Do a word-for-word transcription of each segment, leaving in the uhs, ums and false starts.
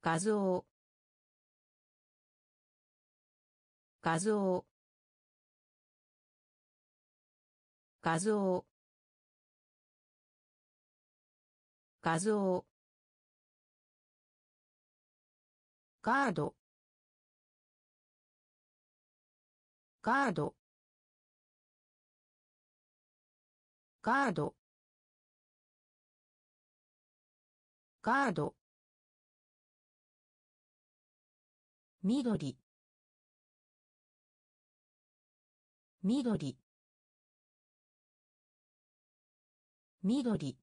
画像画像画像画像ガードガードガードガード緑緑緑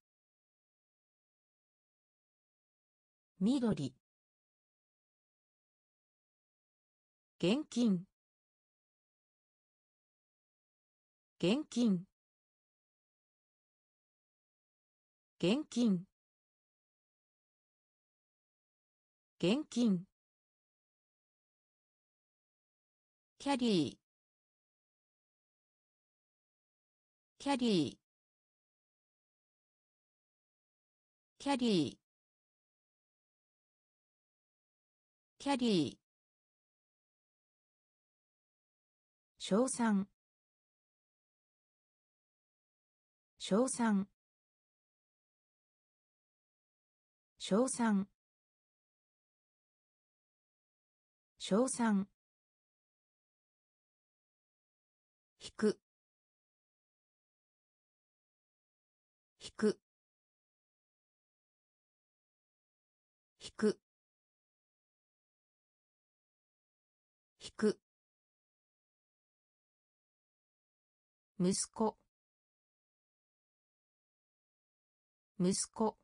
緑現金現金現金現金キャリーキャリーキャリーキャリー称賛称賛称賛称賛引く引く引く引く息子息子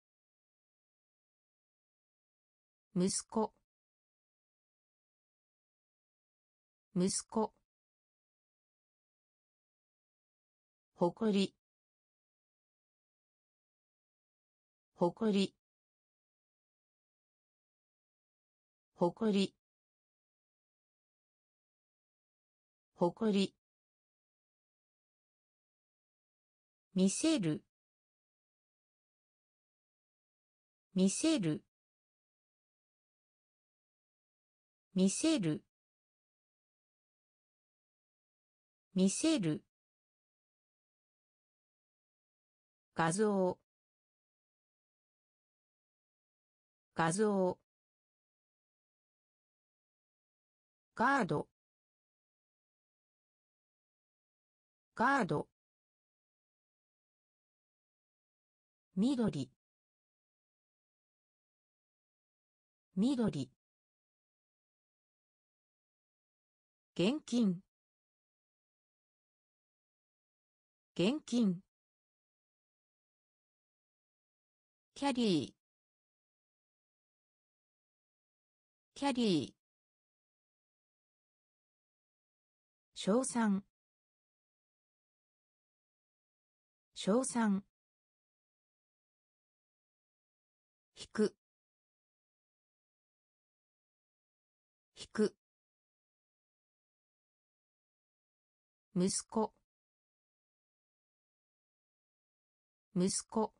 息子息子誇り誇り誇り誇り見せる見せる見せる見せる画像画像ガードガード緑緑現金現金キャリーキャリー称賛称賛引く引く息子息子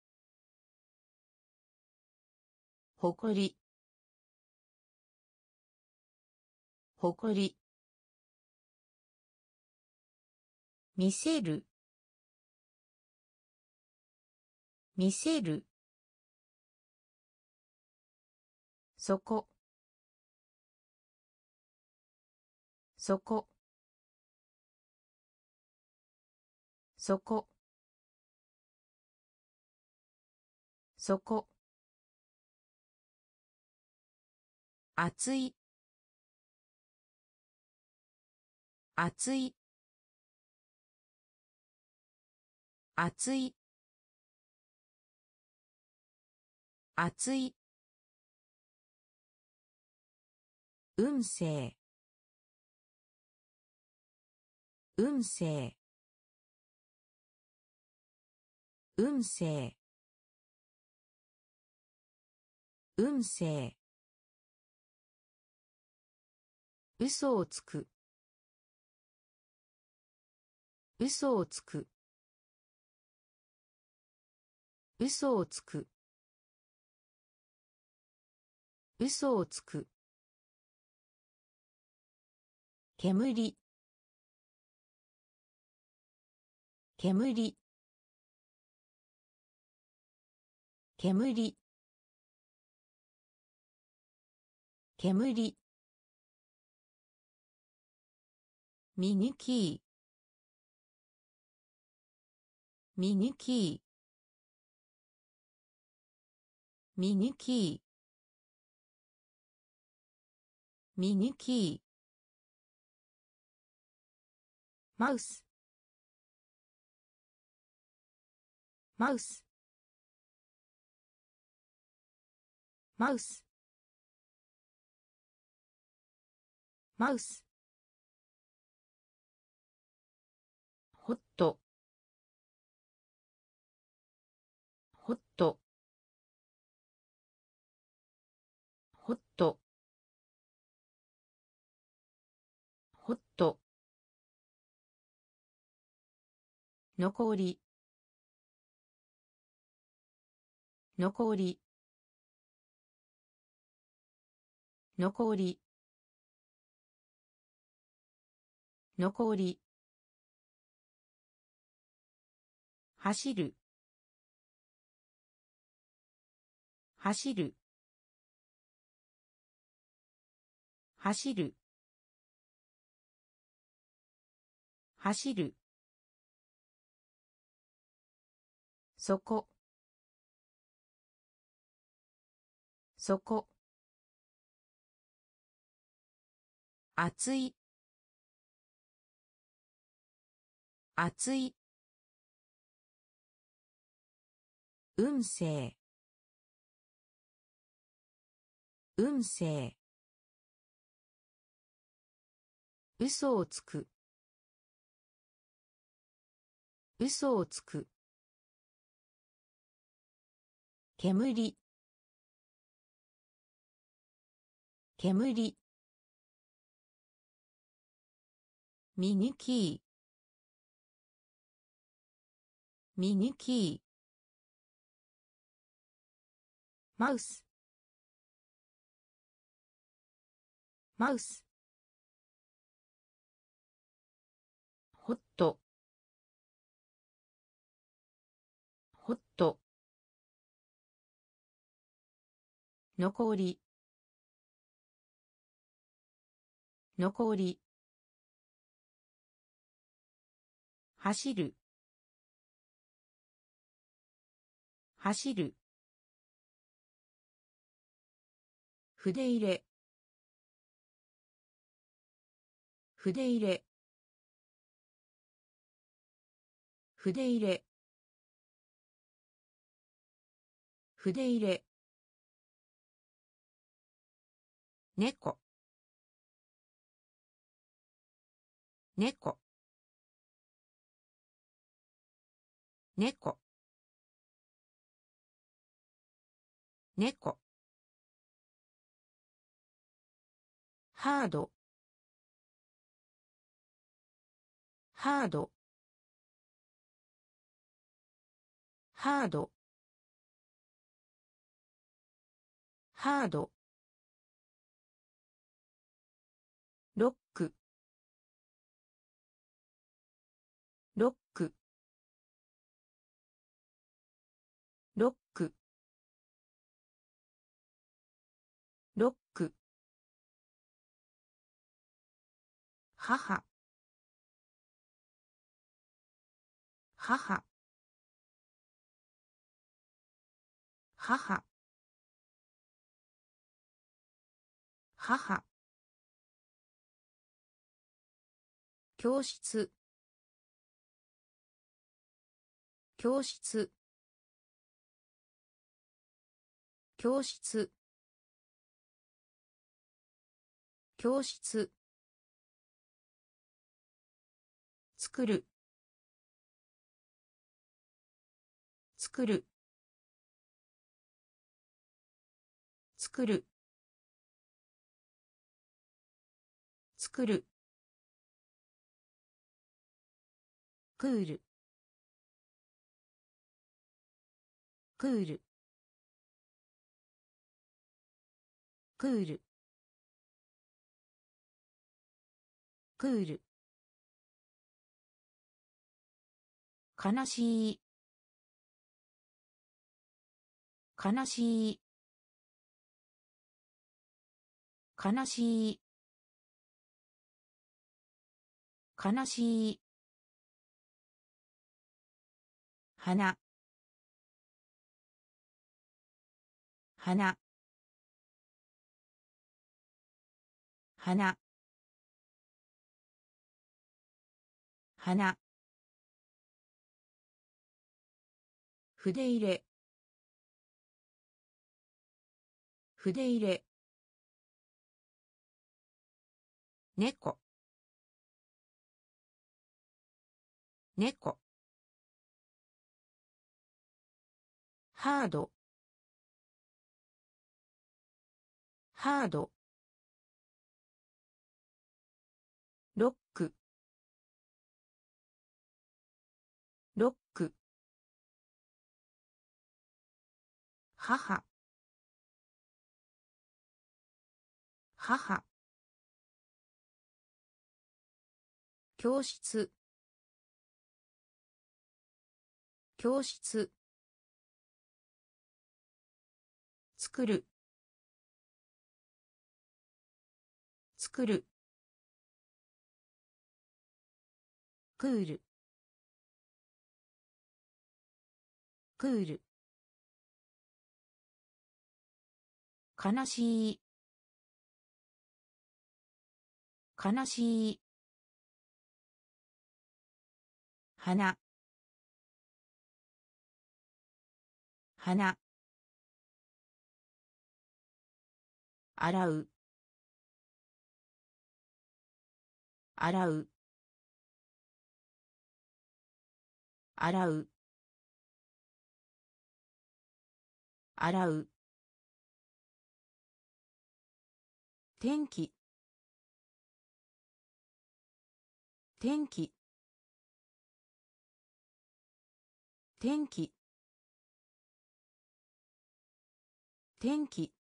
誇り誇り見せる見せるそこそこそこそこ熱い熱い熱い熱い運勢運勢運勢運勢嘘をつく嘘をつく嘘をつく嘘をつく。煙、煙、煙、煙、ミニキー、ミニキー、ミニキー、ミニキー、マウス、マウス、マウス、マウス、ホット、ホット、ホット、ホット、残り、残り、残り、残り、走る、走る、走る、走る、そこ、そこ、熱い、熱い、運勢、運勢、嘘をつく、嘘をつく、煙、煙、ミニキー、ミニキー、マウス、マウス、ホット、ホット、残り、残り、走る、走る、筆入れ、筆入れ、筆入れ、筆入れ、猫、猫、猫、猫、ハード、ハード、ハード、ハード、ロック、ロック、ロック、ロック、母、母、母、母、教室、教室、教室、教室、作る、作る、作る、作る、クール、クール、 クールクール悲しい悲しい悲しい悲しい花花花花筆入れ筆入れ猫猫ハードハードロックロック母母教室教室作る作るクールクール悲しい悲しい花花洗う洗う洗う洗う天気天気天気天気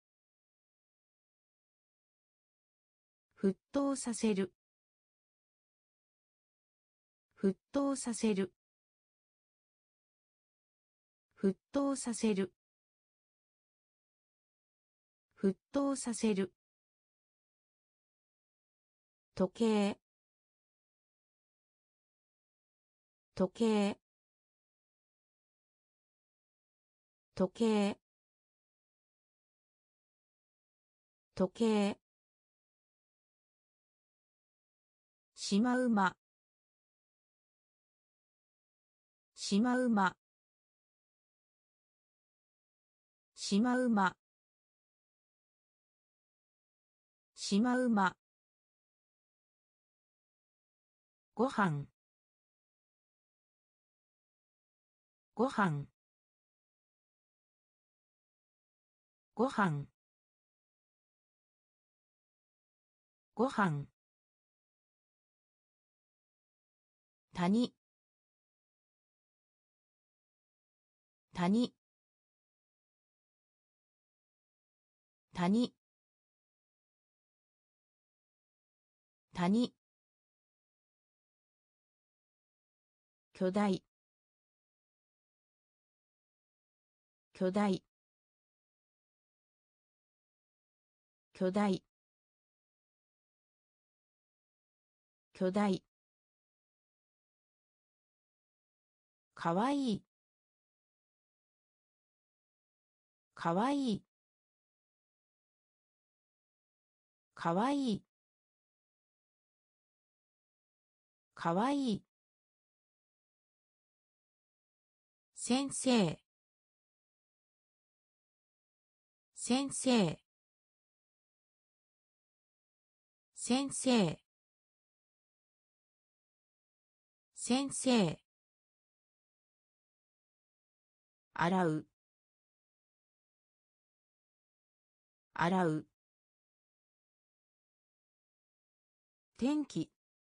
沸騰させる沸騰させる沸騰させる沸騰させる時計時計時計時計しまうましまうましまうましまうまごはんごはんごはんごはん谷谷谷谷巨大巨大巨大巨大かわいいかわいいかわいいかわいい先生先生先生先生洗う洗う天気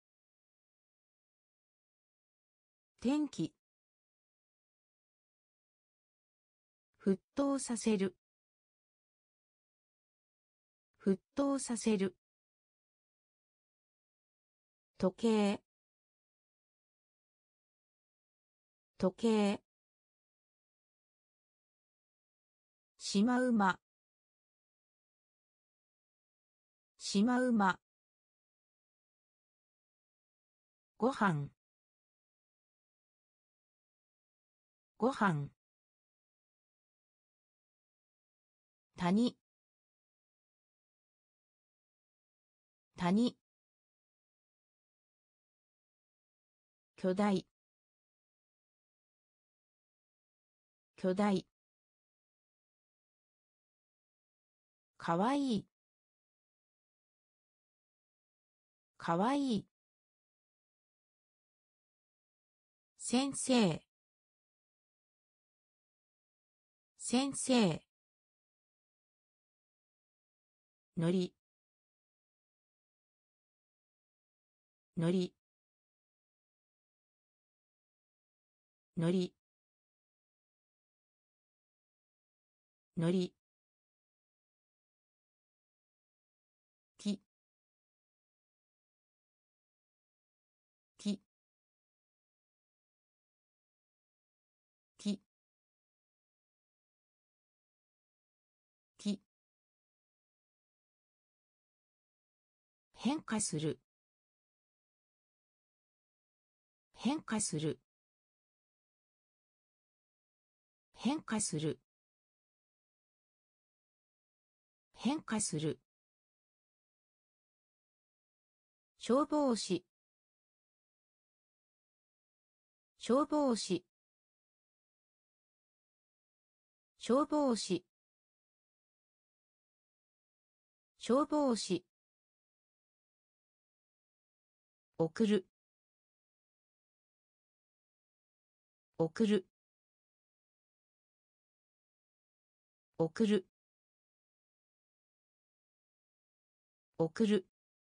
天気沸騰させる沸騰させる。時計、時計。しまうま、しまうま。ごはん、ごはん。谷、谷。巨大、巨大。かわいい、かわいい。先生、先生。のり、のり、のり、のり。き、き、き、き。変化する、変化する、変化する、変化する。消防士、消防士、消防士、消防士。送る、送る、送る、送る。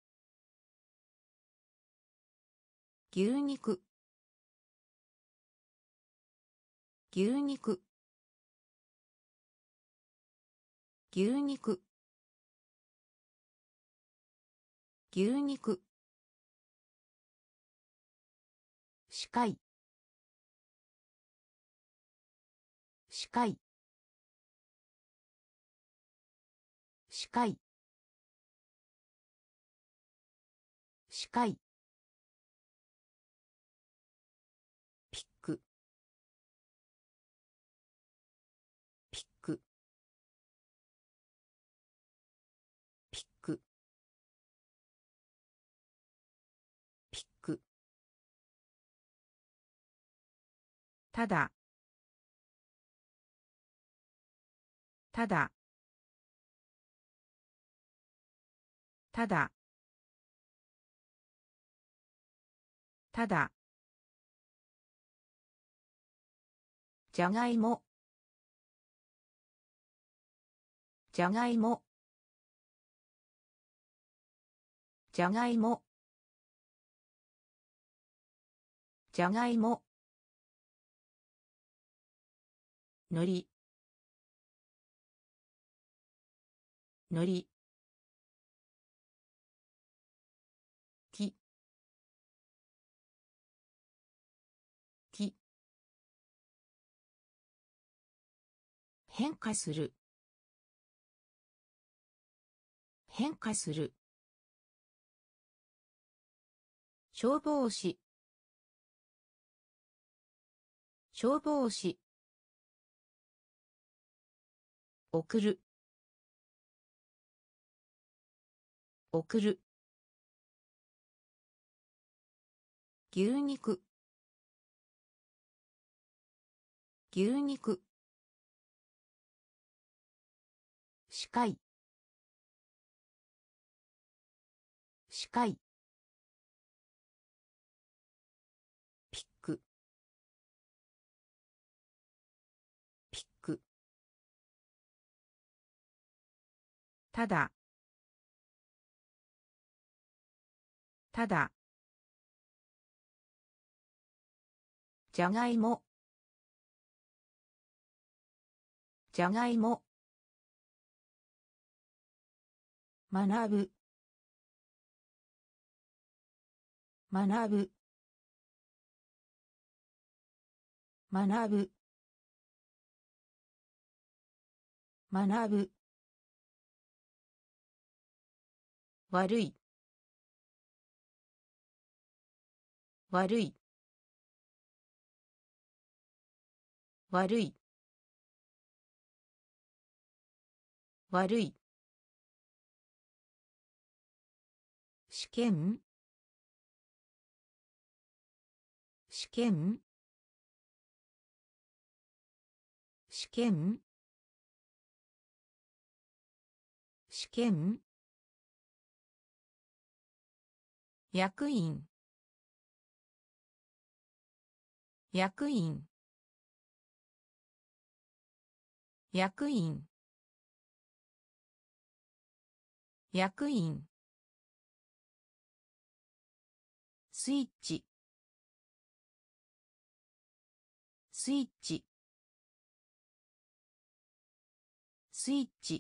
牛肉、牛肉、牛肉、牛肉。視界、視界、視界、視界。ピック、ピック、ピック、ピック。ただ、ただ、ただ、ただ。じゃがいも、じゃがいも、じゃがいも、じゃがいも。のり、のり。き、き。変化する、変化する。消防士、消防士。送る、送る。牛肉、牛肉。視界、視界。ピック、ピック。ただ、ただ。じゃがいも、じゃがいも。 学ぶ学ぶ学ぶ学ぶ悪い悪い悪い悪い試験試験試験試験役員役員役員役員スイッチスイッチスイッチ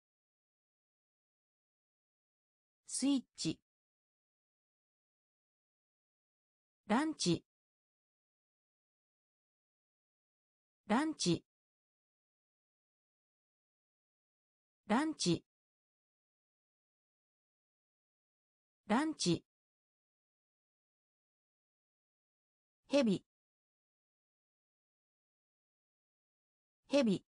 スイッチランチランチランチランチヘビヘビ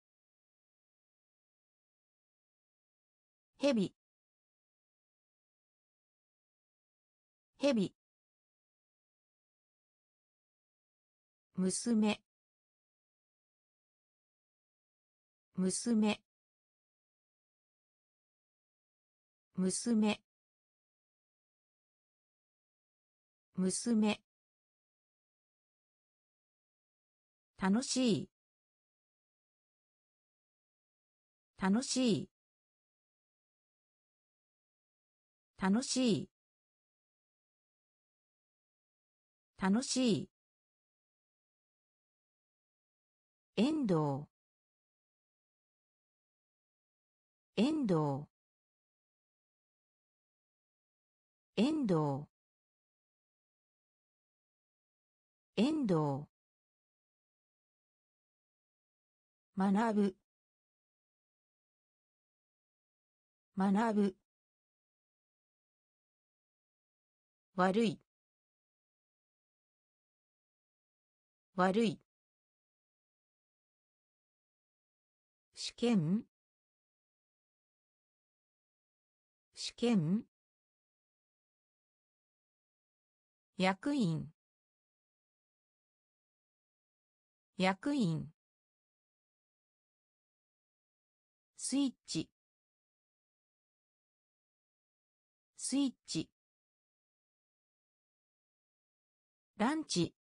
ヘビヘビ娘娘娘娘楽しい楽しい楽しい楽しい遠藤遠藤遠藤遠藤学ぶ学ぶ悪い悪い試験試験役員役員スイッチスイッチランチ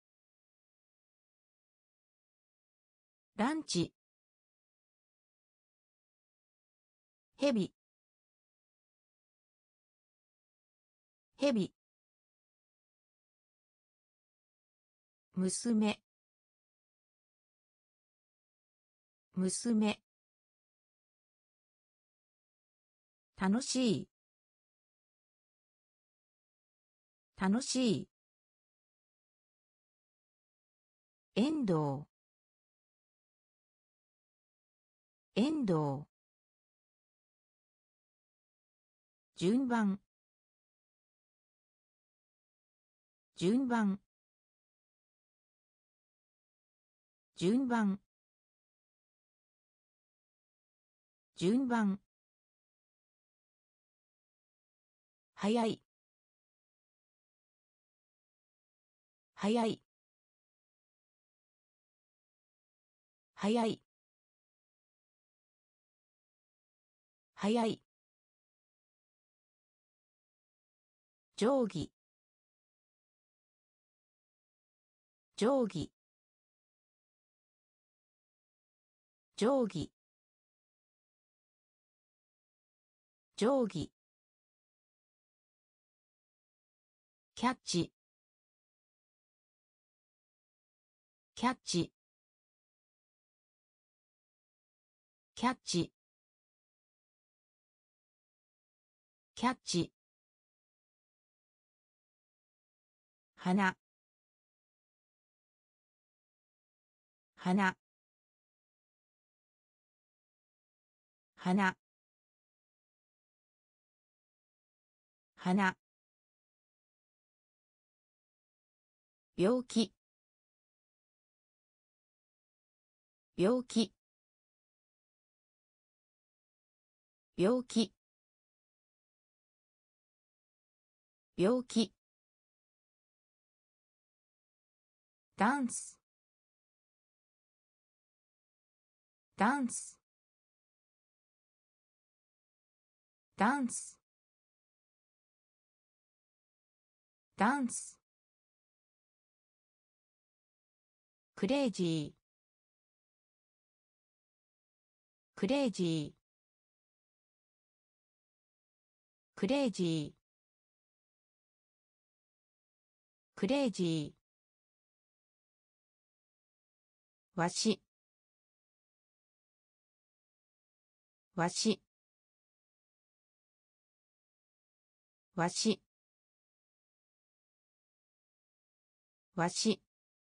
ランチヘビヘビ娘娘楽しい楽しい遠藤遠藤順番順番順番順番早い早い早い早い定規定規定規定規キャッチキャッチキャッチキャッチ花花花花病気病気病気病気ダンスダンスダンスダンスクレイジークレイジークレイジークレイジーわしわしわしわし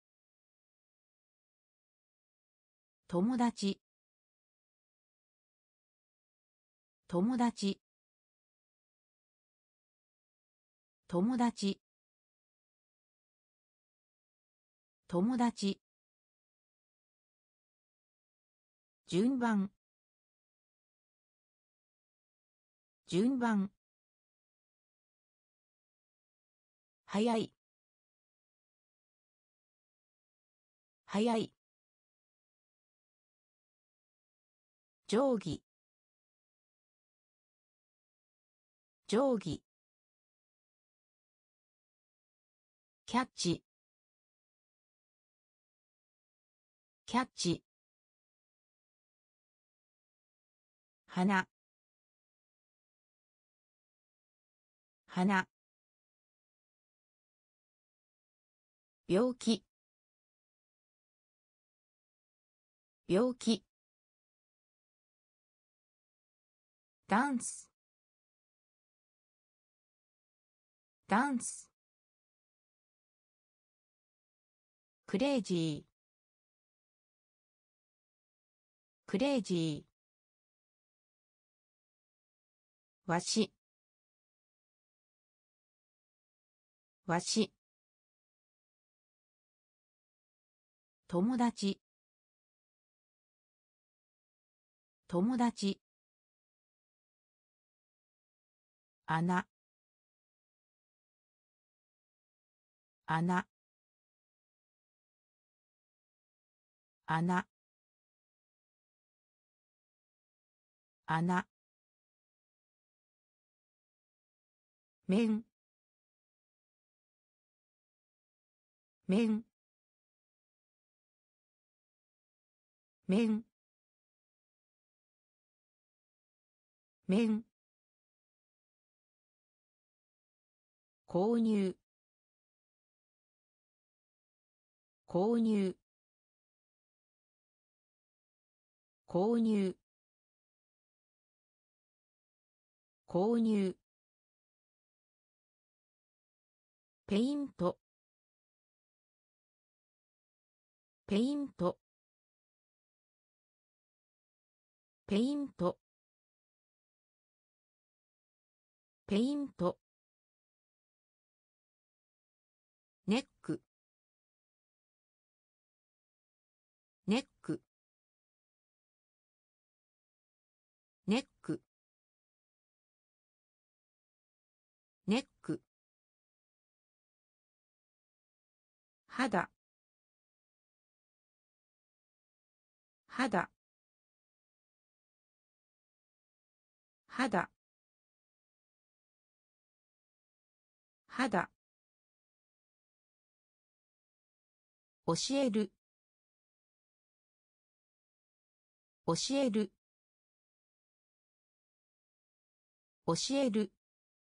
友達友達友達友達順番順番早い早い定規定規キャッチキャッチ花花病気病気ダンスダンスクレイジークレイジーわしわし友達友達穴穴穴穴面面面面購入購入購入購入ペイントペイントペイントペイントネックネックネックネック肌肌肌肌教える教える教える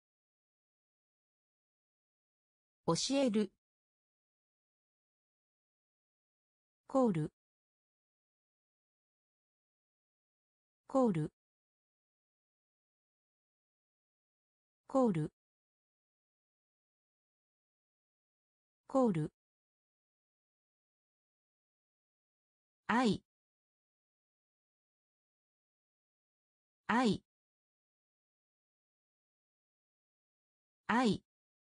教えるコールコールコールコール愛愛愛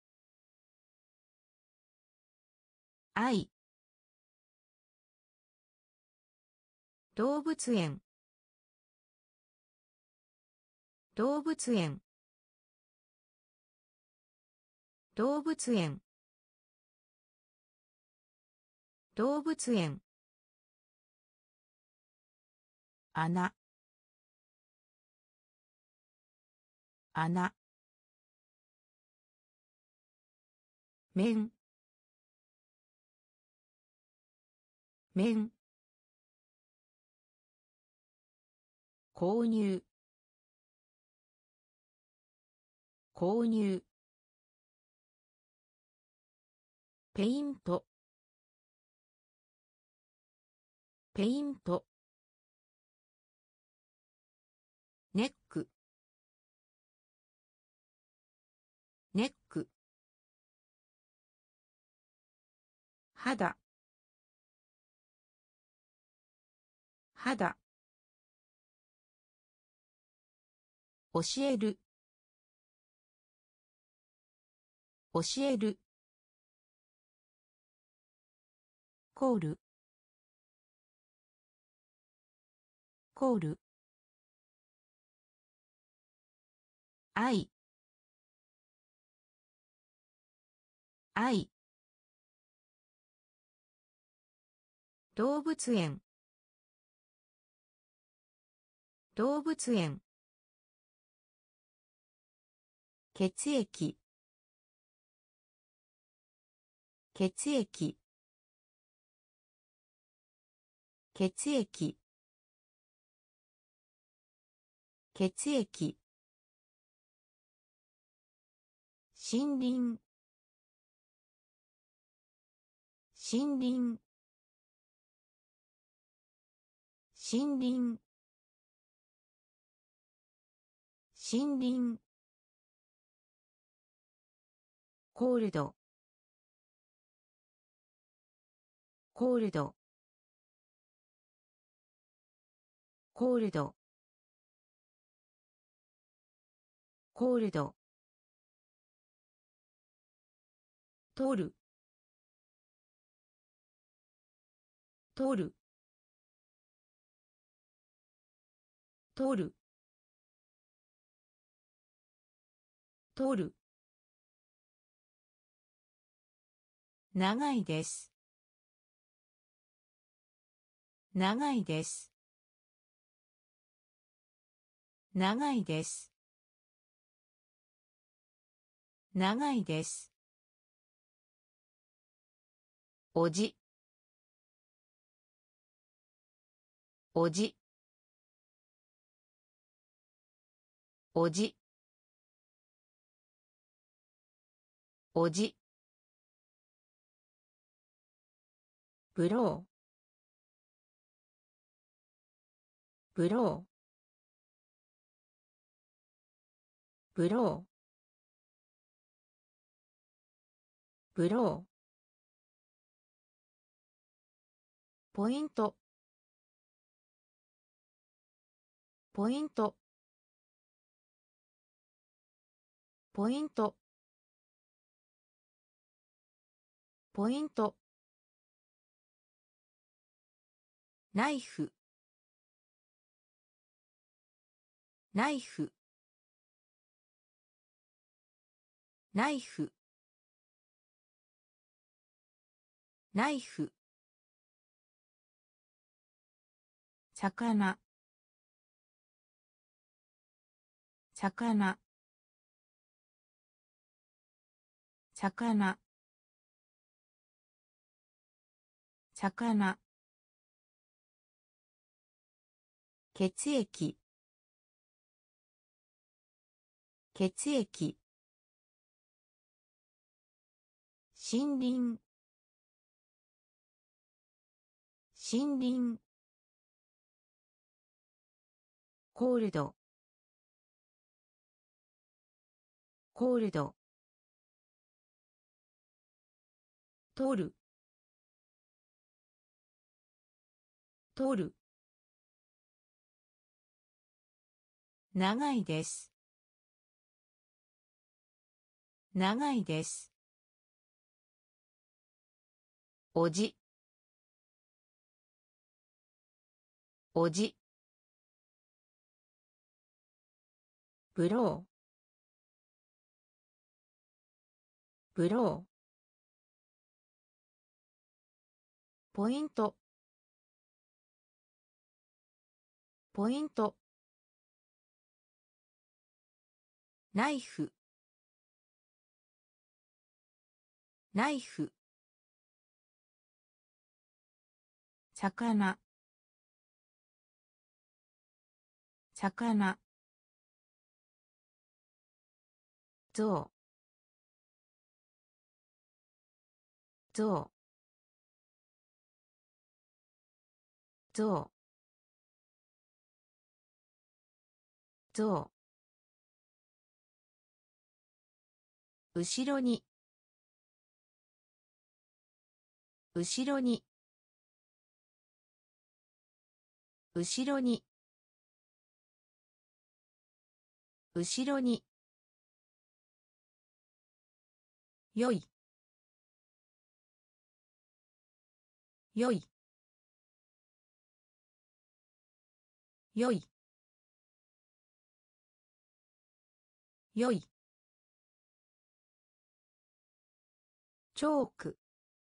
愛動物園動物園動物園動物園穴穴面面購入購入ペイントペイントネックネック肌肌教える教えるコールコール愛愛動物園動物園血液血液血液血液森林森林森林森林コールドコールドコールドコールド取る取る取る取る長いです長いです長いです長いですおじおじおじおじブローブローブローブローポイントポイントポイントポイントナイフナイフナイフナイフ魚魚魚魚血液血液森林森林コールドコールド、取る、取る、長いです、長いです、おじ、おじ、ブロー、ブロー、ポイント、ポイント、ナイフ、ナイフ、魚、魚、象、象、象、象、後ろに、後ろに、後ろに、後ろに、よい、よい、よい、よい、チョーク、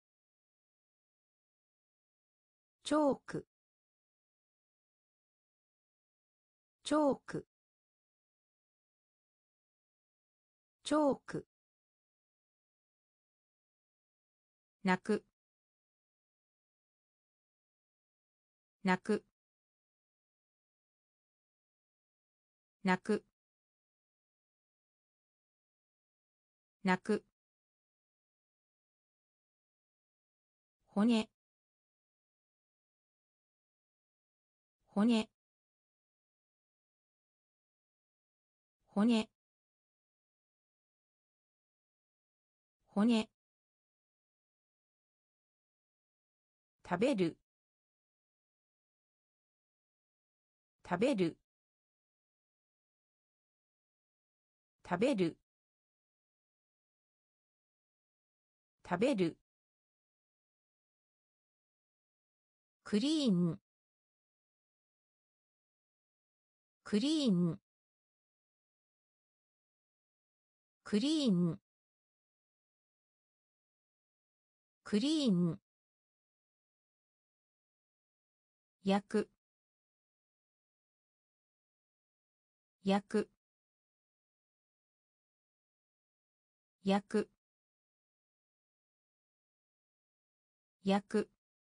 チョーク、チョーク、チョーク、泣く、泣く、泣く、泣く、骨、骨、骨、骨、食べる、食べる、食べる、食べる、クリーン、クリーン、クリーン、クリーン、焼く、焼く、焼く、焼く、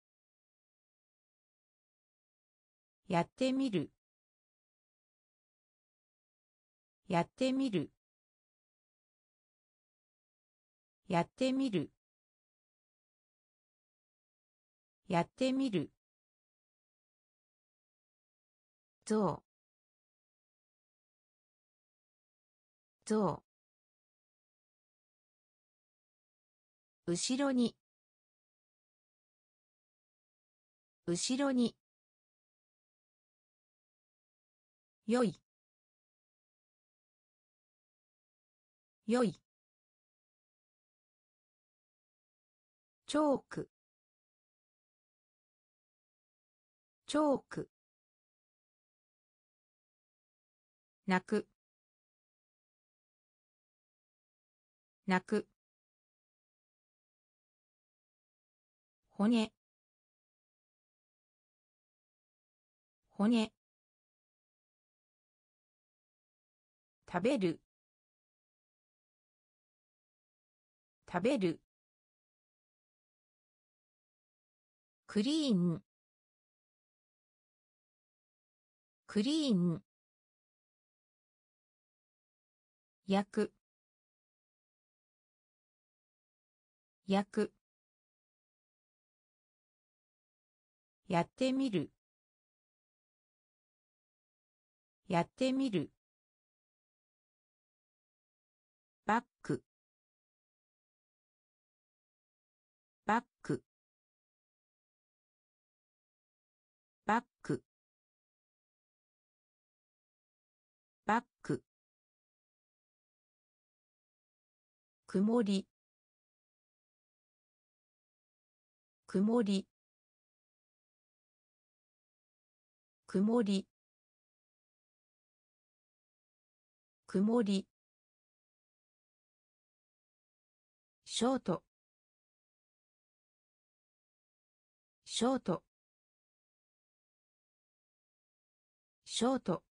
やってみる、やってみる、やってみる、やってみる、象、象、後ろに、後ろに、よい、よい、チョーク、チョーク、泣く、泣く、骨、骨、食べる、食べる、クリーン、クリーン、焼く、焼く、やってみる、やってみる、 バック曇り曇り曇り曇りショートショートショート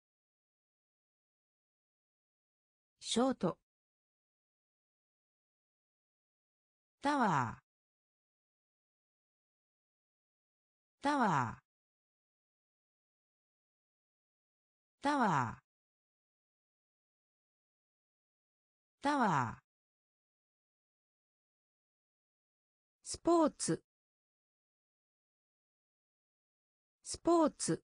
ショートタワータワータワータワースポーツスポーツ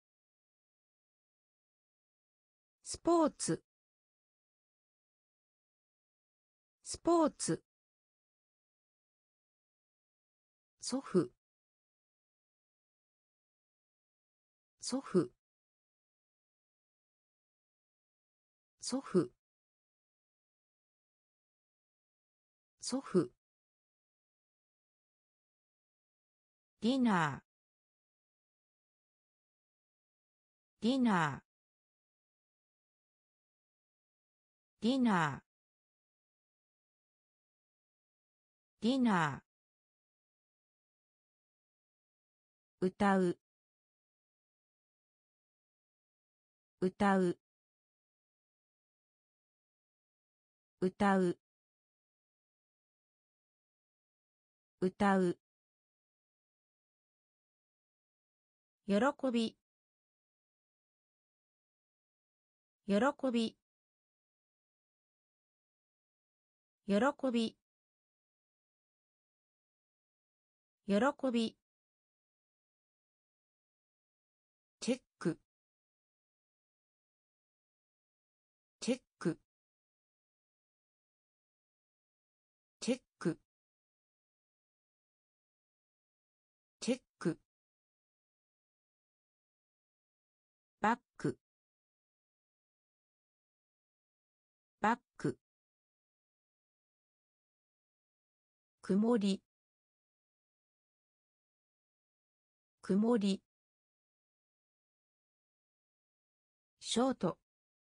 スポーツスポーツ祖父祖父祖父祖父ディナーディナーディナーディナー歌う歌う歌う歌う喜び喜び喜び喜びチェックチェックチェックチェックバックバック曇り曇りショート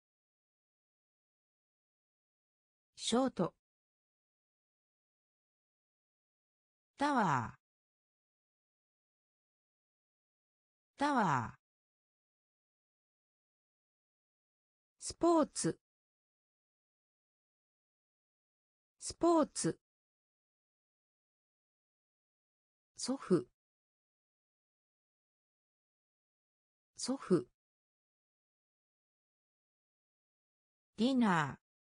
ショートタワータワースポーツスポーツ祖父祖父ディナー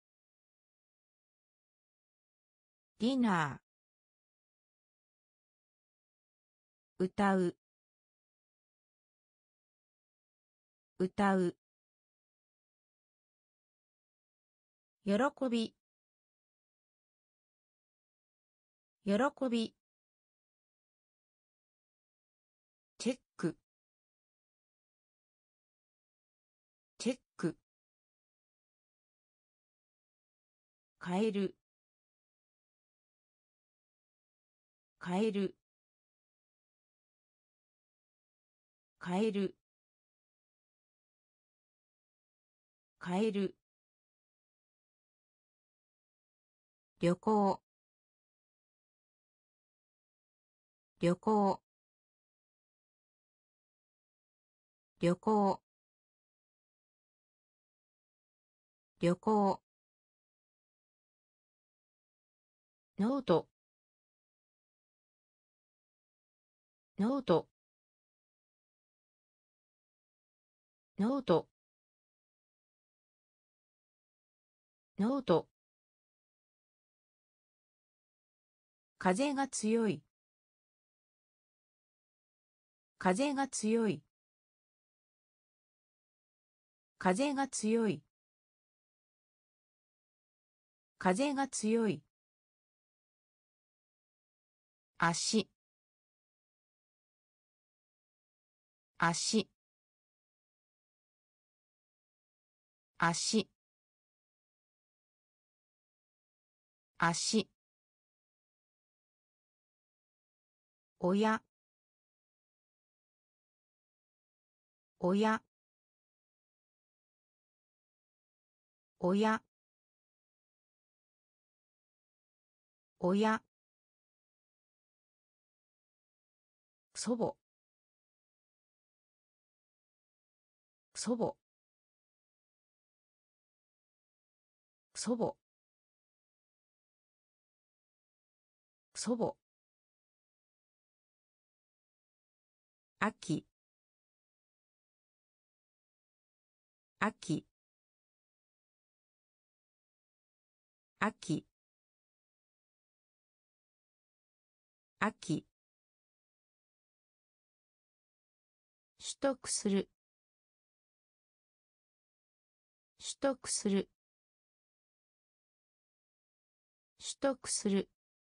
ディナー歌う歌う喜び喜びチェックチェック変える変える変える変える旅行旅行旅行旅行ノートノートノートノート風が強い風が強い風が強い風が強い足足足足親親親親祖母祖母祖母祖母秋秋秋秋取得する取得する取得する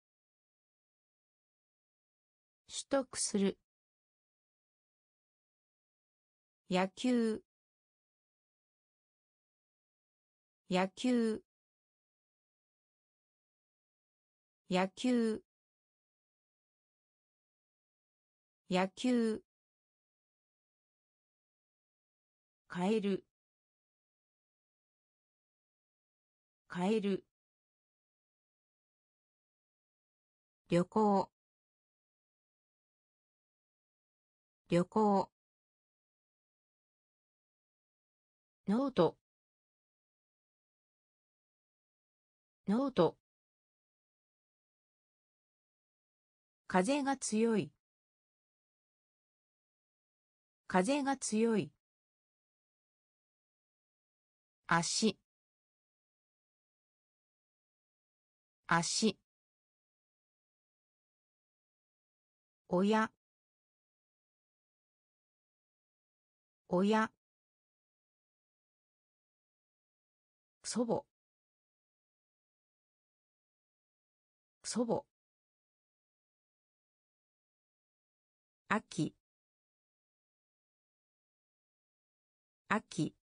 取得する野球野球野球野球変える変える旅行旅行ノートノート風が強い風が強い足足親親祖母祖母秋秋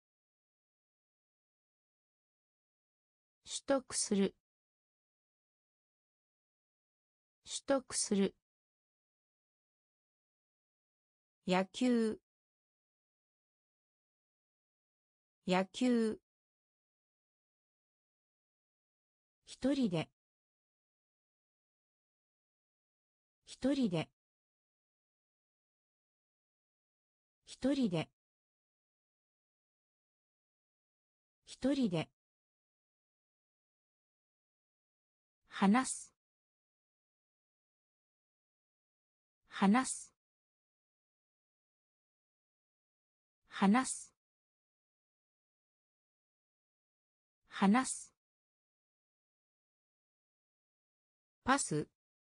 取得する取得する野球野球一人で一人で一人で一人で話す話す話す話すパス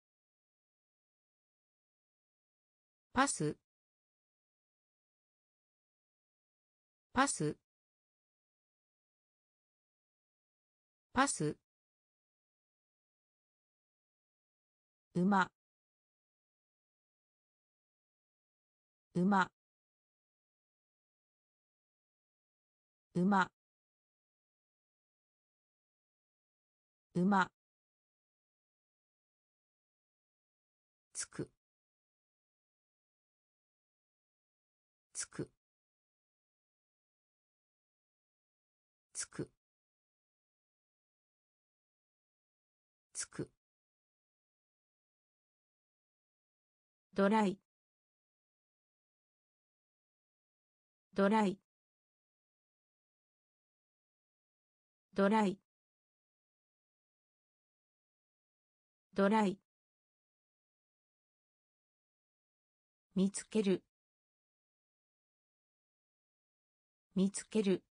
パスパスパス馬馬馬馬つくつくつくつくドライドライドライドライ見つける見つける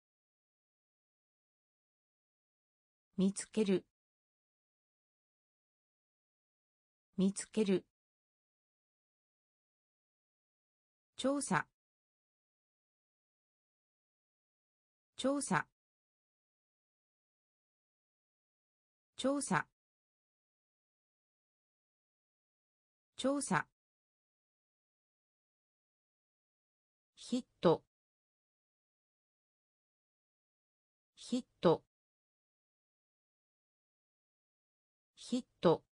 見つける見つける調査調査調査調査ヒットヒットヒット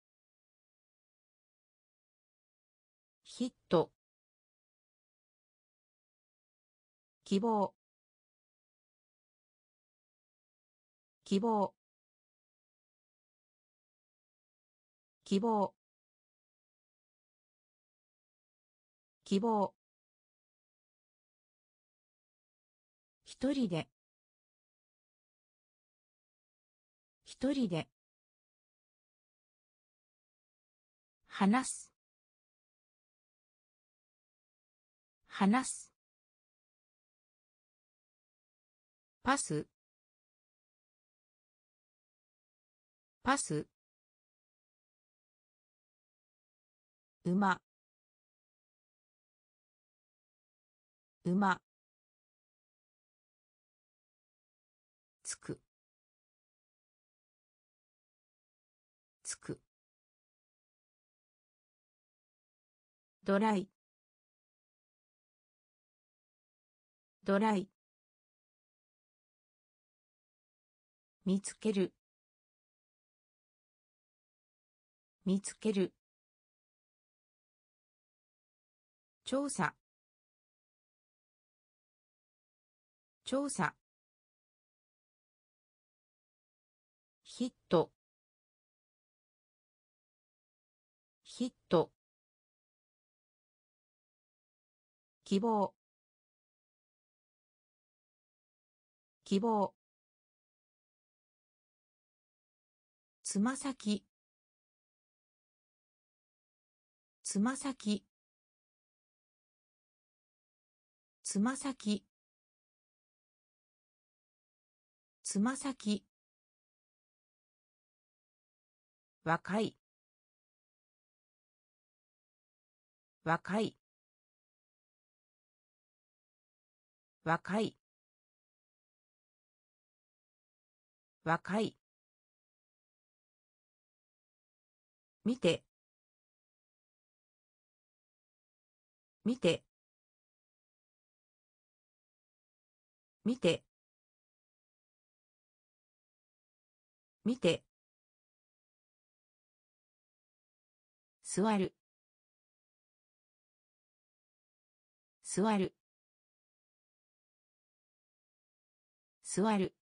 ヒット希望希望希望希望一人で一人で話す話すパスパス馬馬つくつくドライドライ見つける見つける調査調査ヒットヒット希望希望つま先つま先つま先つま先若い若い若い若い見て見て見て見て座る座る座る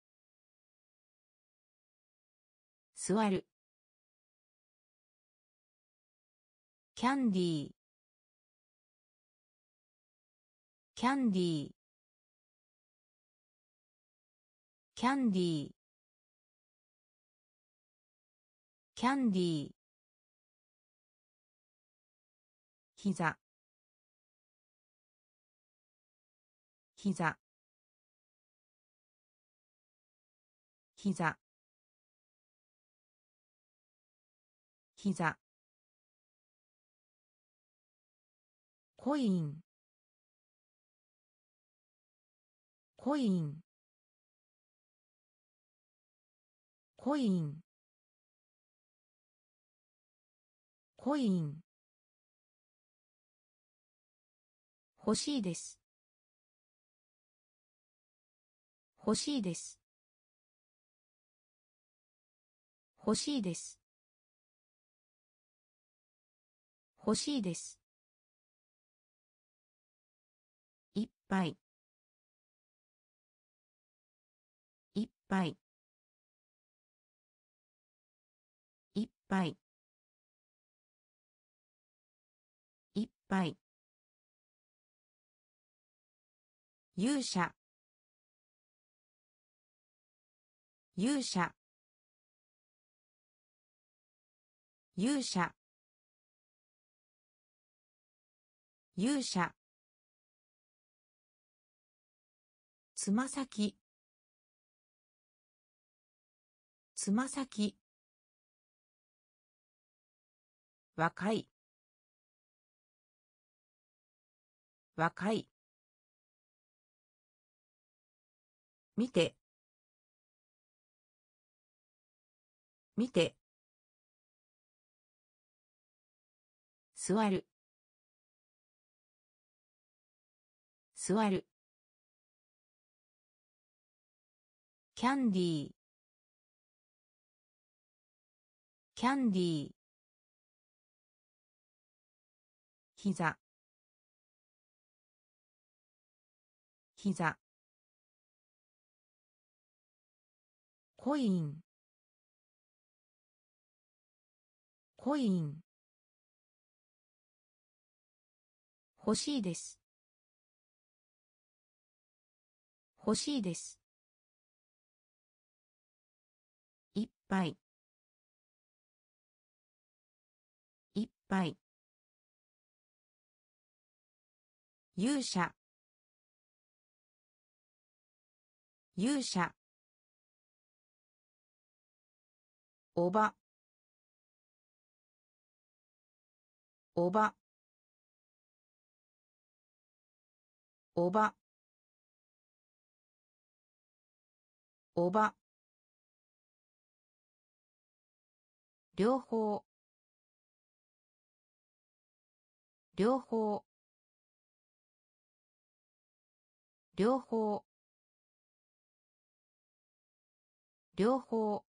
座るキャンディーキャンディーキャンディーキャンディー膝膝膝膝コインコインコインコイン欲しいです欲しいです欲しいです欲しいですいっぱいいっぱいいっぱいいっぱい勇者勇者勇者勇者つま先つま先若い若い見て見て座る座るキャンディーキャンディー膝膝コインコイン欲しいです欲しいですいっぱいいっぱい勇者勇者おばおばおばおば両方両方両方両方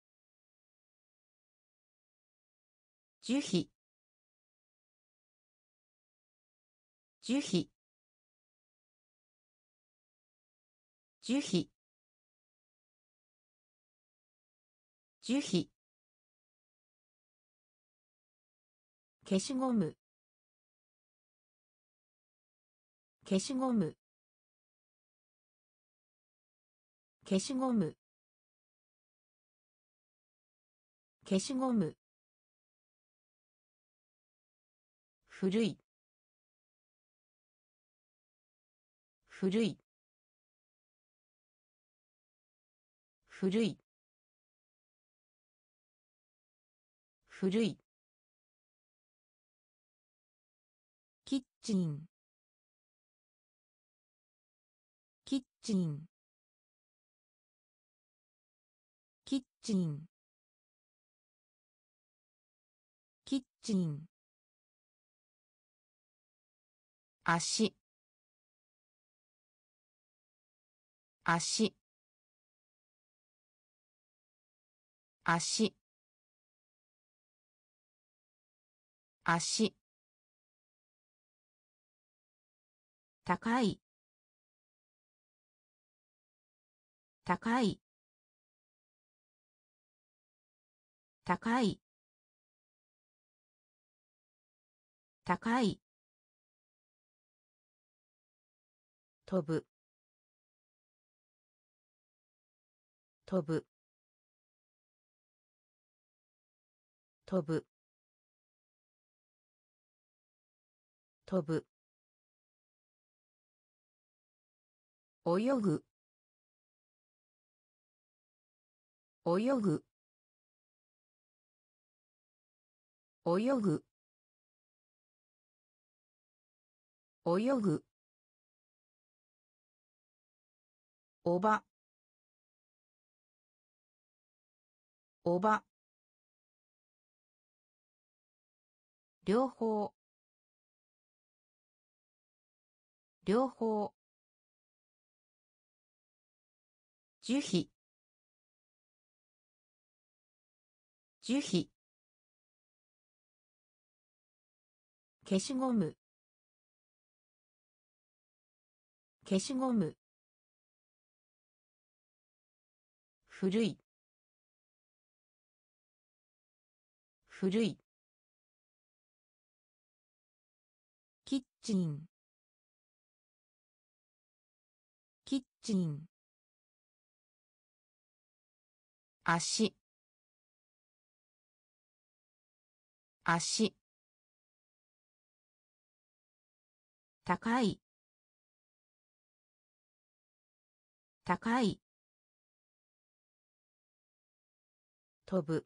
樹皮樹皮樹皮樹皮消しゴム消しゴム消しゴム消しゴム古い古い古い古いキッチンキッチンキッチンキッチン足足足足高い高い高い高い飛ぶ飛ぶ飛ぶ飛ぶ泳ぐ泳ぐ泳ぐ泳ぐおばおば両方両方樹皮樹皮消しゴム消しゴム古い古いキッチンキッチン足足高い高い飛ぶ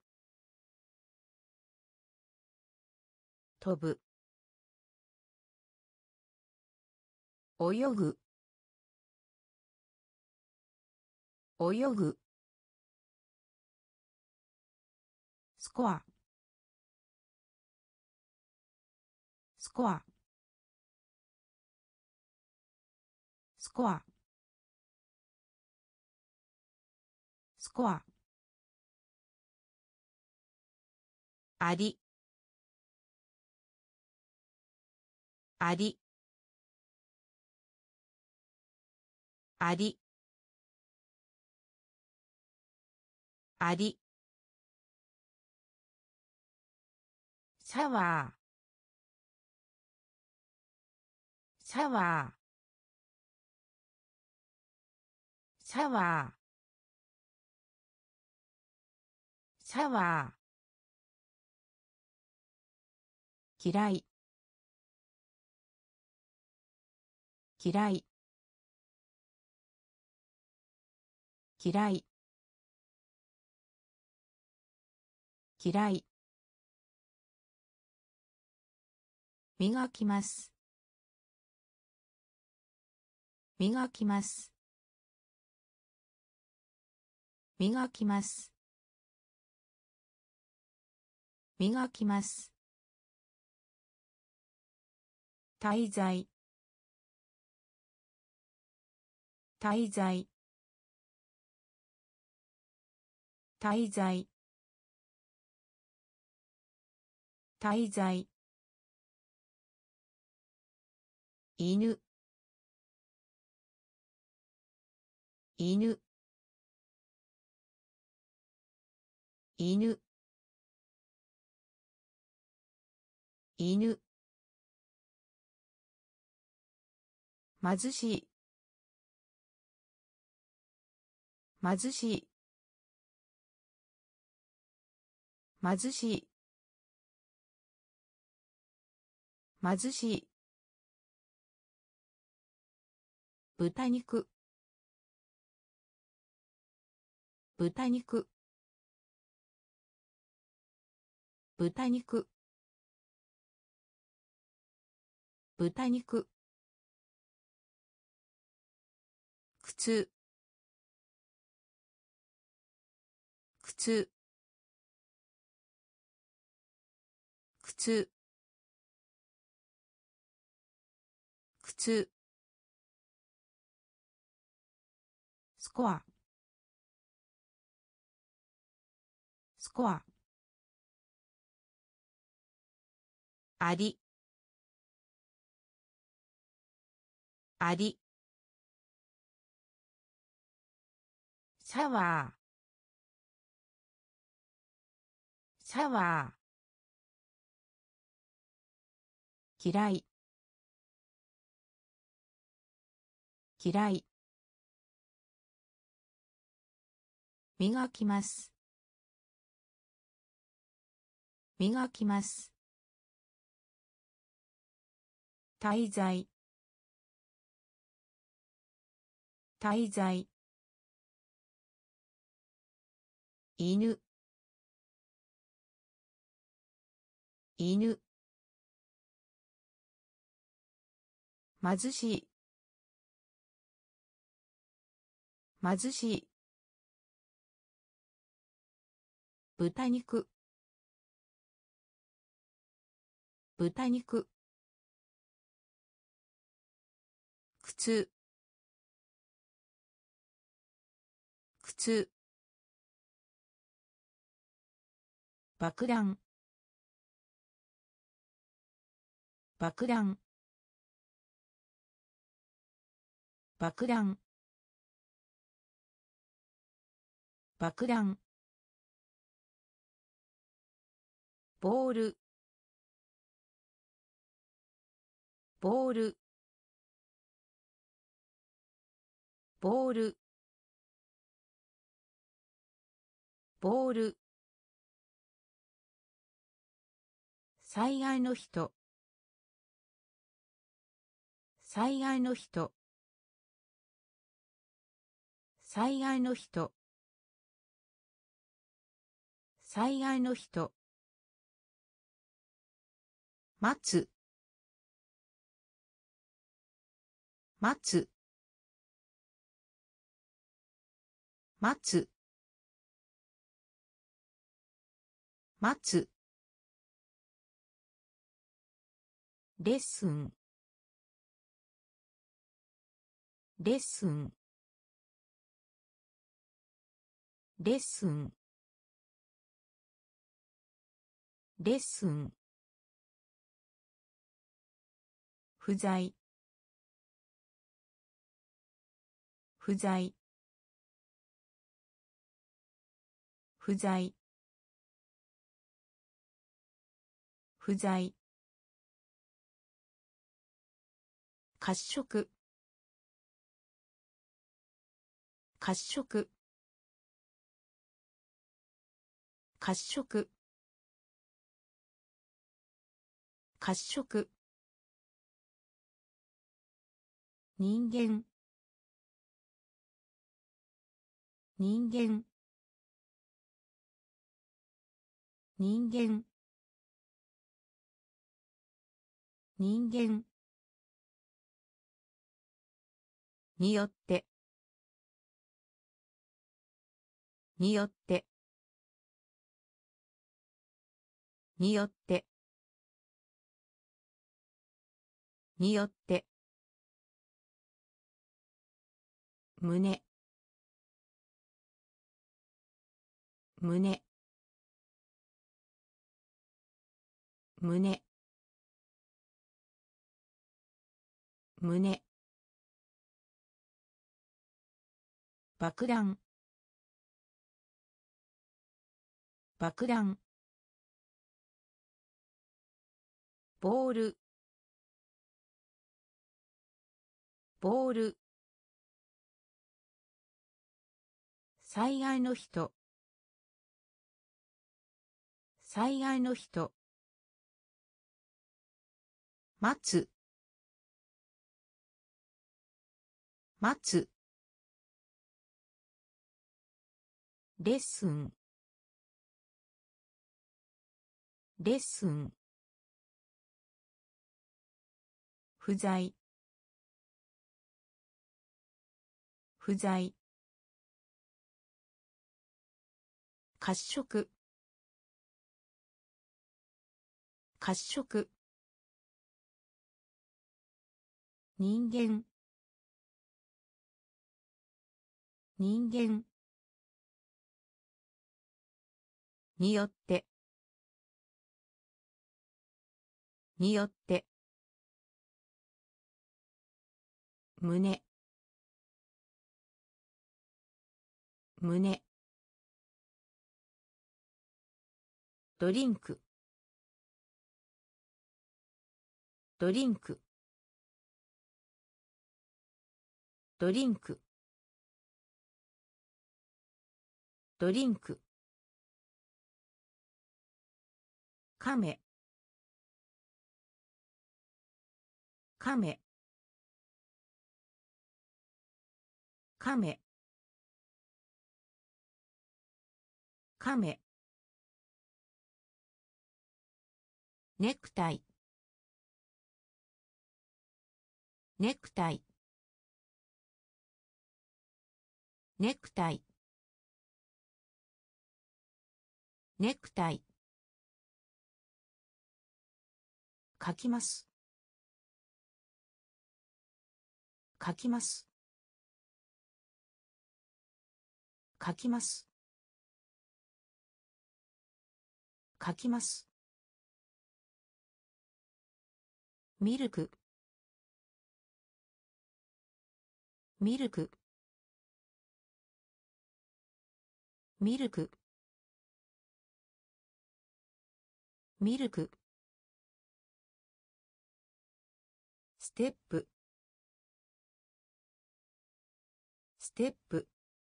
飛ぶ泳ぐ泳ぐスコアスコアスコアコアありありありありシャワーシャワーシャワーシャワー嫌い嫌い嫌い嫌い磨きます磨きます磨きます磨きます滞在滞在滞在滞在犬犬犬犬貧しい貧しい貧しい貧しい豚肉豚肉豚肉豚肉靴靴靴靴スコアスコアありありシャワーシャワー嫌い嫌い磨きます磨きます滞在滞在犬犬貧しい貧しい豚肉豚肉靴靴爆弾爆弾爆弾爆弾ボールボールボールボール災害の人災害の人災害の人災害の人待つ待つ待つ待つレッスンレッスンレッスンレッスン不在不在不在不在褐色褐色褐色褐色人間人間人間人間によってによってによってによって胸胸胸胸爆弾爆弾ボールボール災害の人災害の人待つ待つレッスンレッスン不在不在褐色褐色人間人間によってによって胸胸ドリンクドリンクドリンクドリンクカメカメカメカメネクタイネクタイネクタイネクタイ書きます書きます書きます書きますミルクミルクミルクミルクステップステップ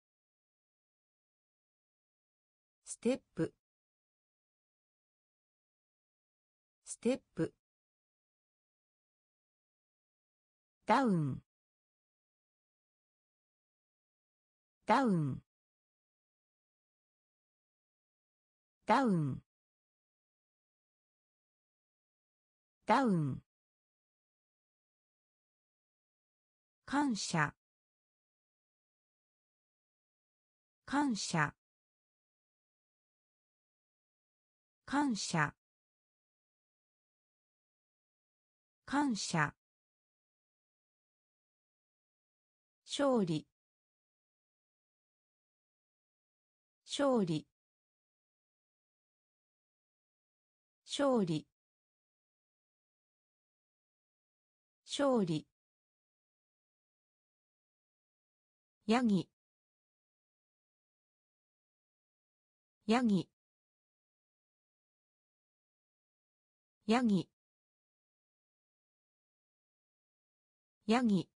ステップステップダウンダウンダウンダウン感謝感謝感謝感謝勝利勝利勝利勝利ヤギヤギヤギヤギ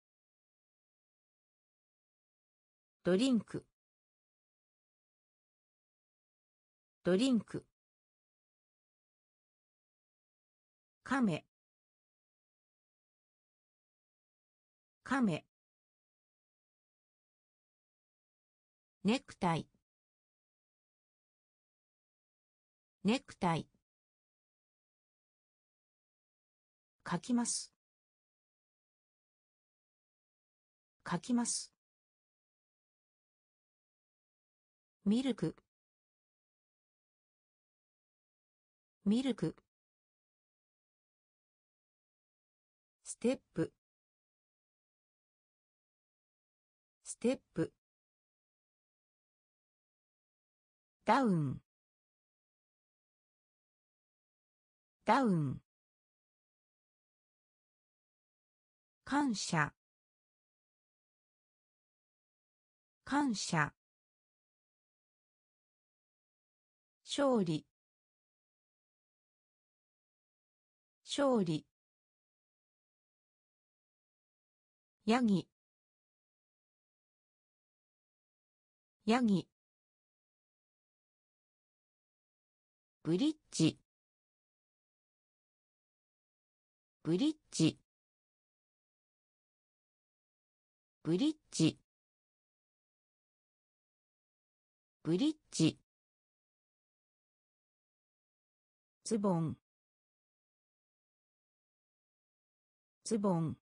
ドリンクドリンクカメカメネクタイネクタイ書きます書きますミルクミルクステップステップダウンダウン感謝感謝勝利勝利ヤギヤギブリッジブリッジブリッジブリッジズボンズボン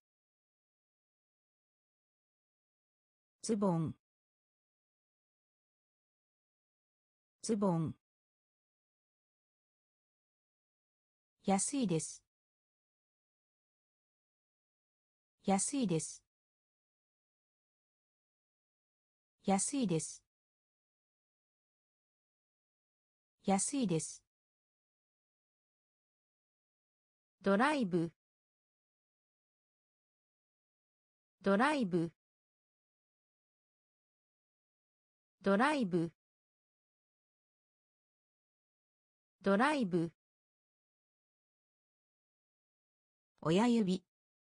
ズボンズボン安いです安いです安いです安いですドライブドライブドライブドライブ親指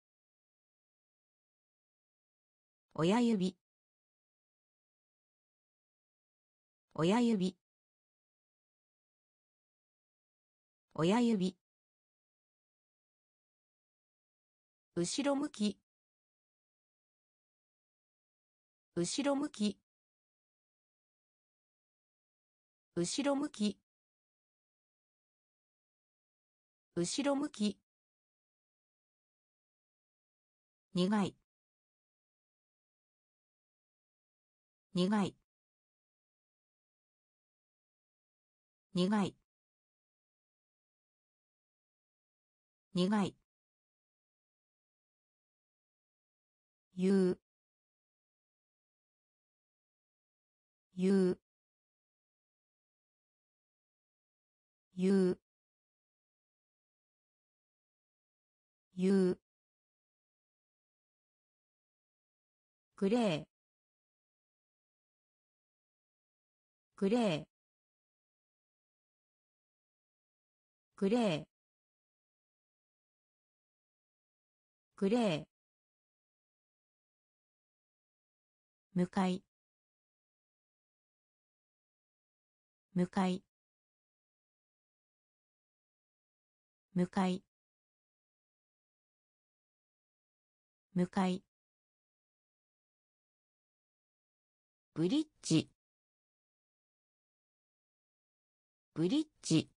親指親指親指後ろ向き後ろ向き後ろ向き後ろ向き苦い苦い苦い苦い言う言う言う言うグレーグレーグレーグレー向かい向かい向かい向かいブリッジブリッジ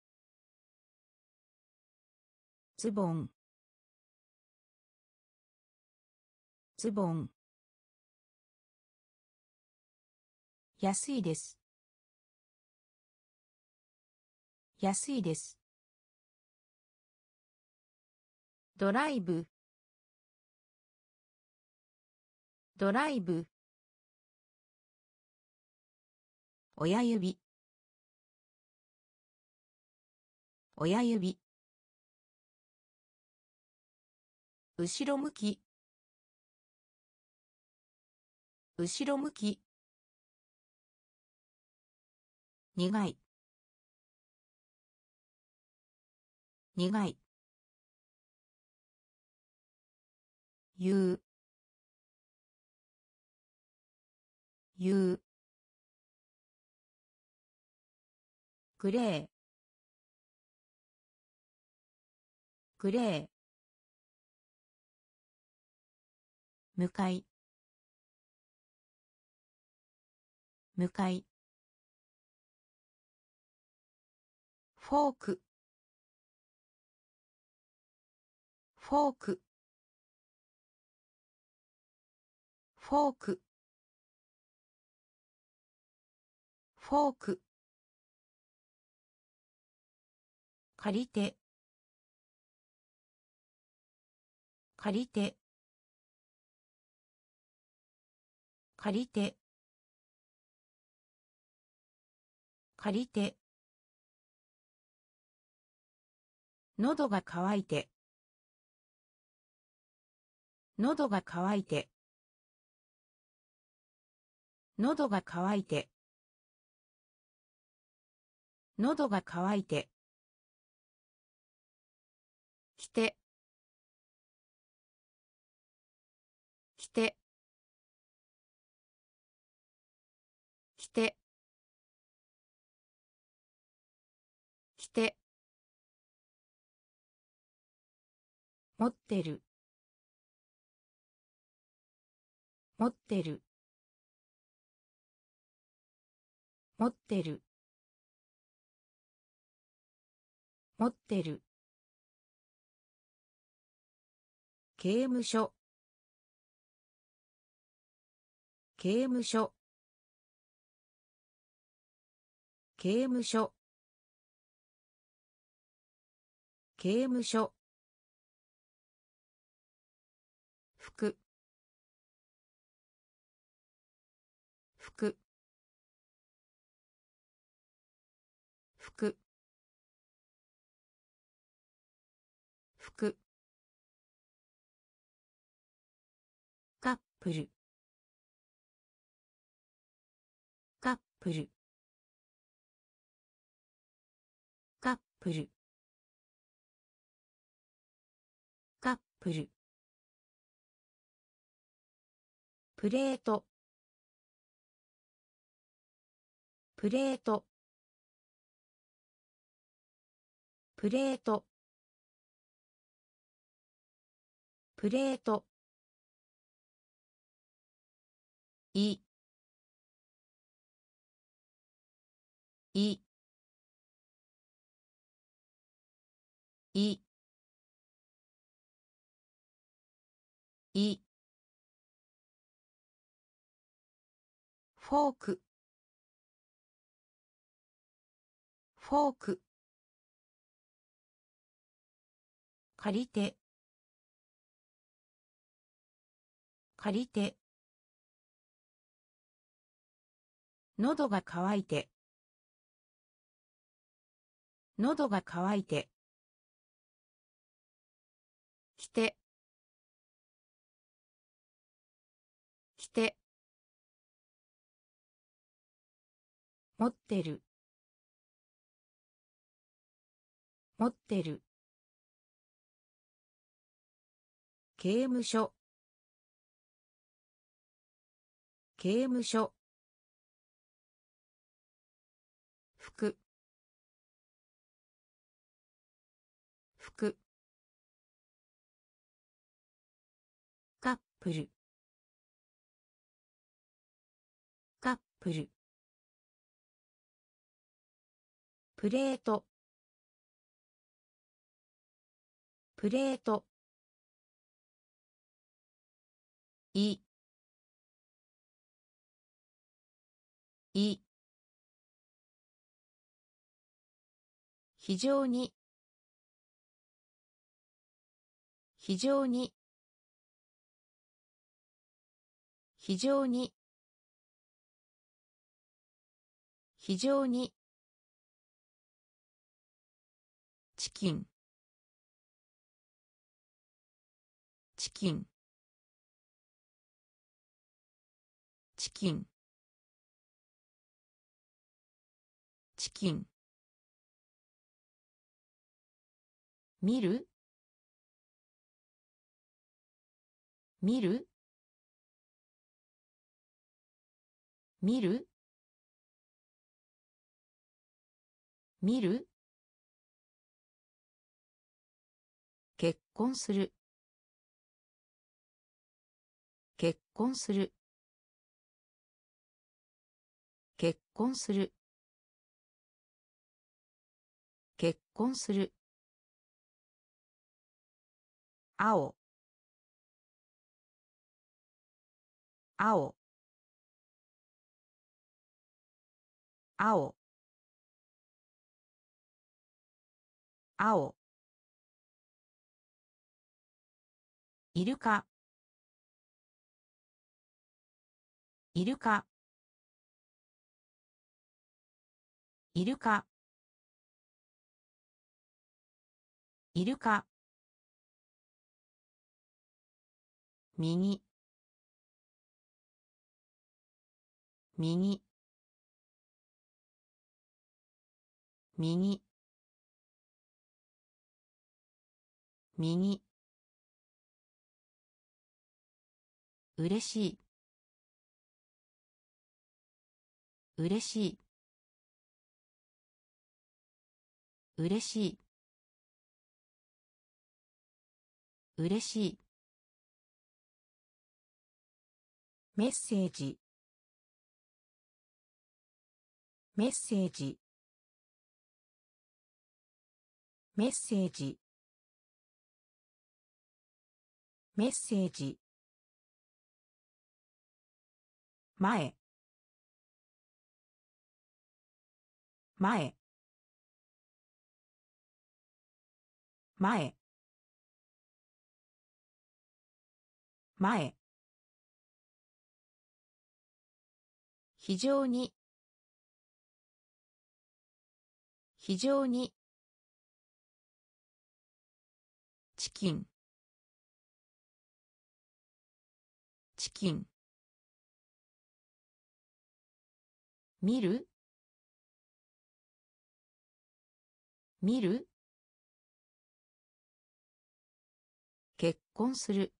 ズボンズボン安いです安いですドライブドライブ親指親指後ろ向き後ろ向き苦い苦い言う言うグレーグレー向かい向かいフォークフォークフォークフォーク借りて借りて借りて借りて喉が渇いて喉が渇いて喉が渇いて喉が渇いて来て来て来て来て持ってる持ってる持ってる持ってる刑務所刑務所刑務所刑務所服服服服カップルカップルカップルカップルプレートプレートプレートプレートいいいいフォークフォーク借りて借りて喉が渇いて喉が渇いて来て来て持ってる持ってる刑務所刑務所服服カップルカップルプレートプレートいい非常に非常に非常に非常にチキンチキンチキンチキン見る見る見る見る結婚する結婚する結婚する結婚する青青青青イルカイルカイルカイルカ右右右右うれしい、うれしい、うれしい、うれしい。メッセージ、メッセージ、メッセージ、メッセージ。前、前、前、前。非常に、非常に。チキン、チキン。見る、見る。結婚する、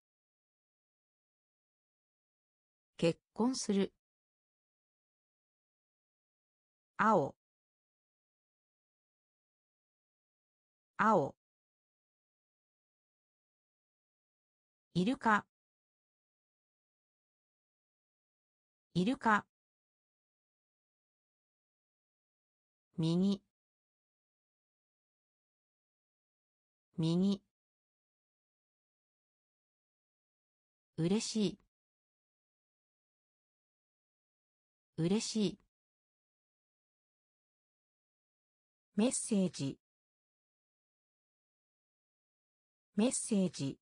結婚する。青、青。イルカ、イルカ。右、右。うれしい、うれしい。メッセージ、メッセージ。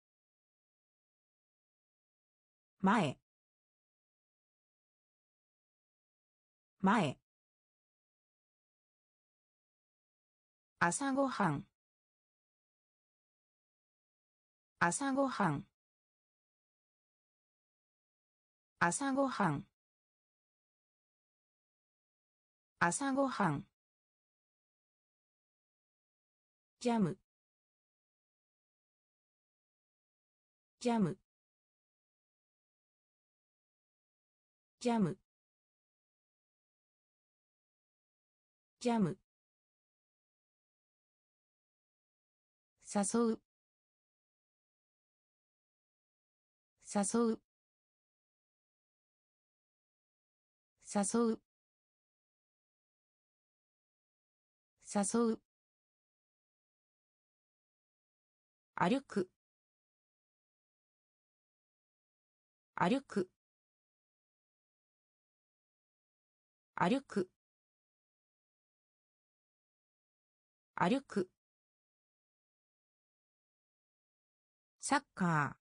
前、前。朝ごはん、朝ごはん、朝ごはん、朝ごはん。ジャム、ジャム、ジャム、ジャム。誘う、誘う、誘う、誘う。歩く、歩く、歩く、歩く。サッカー、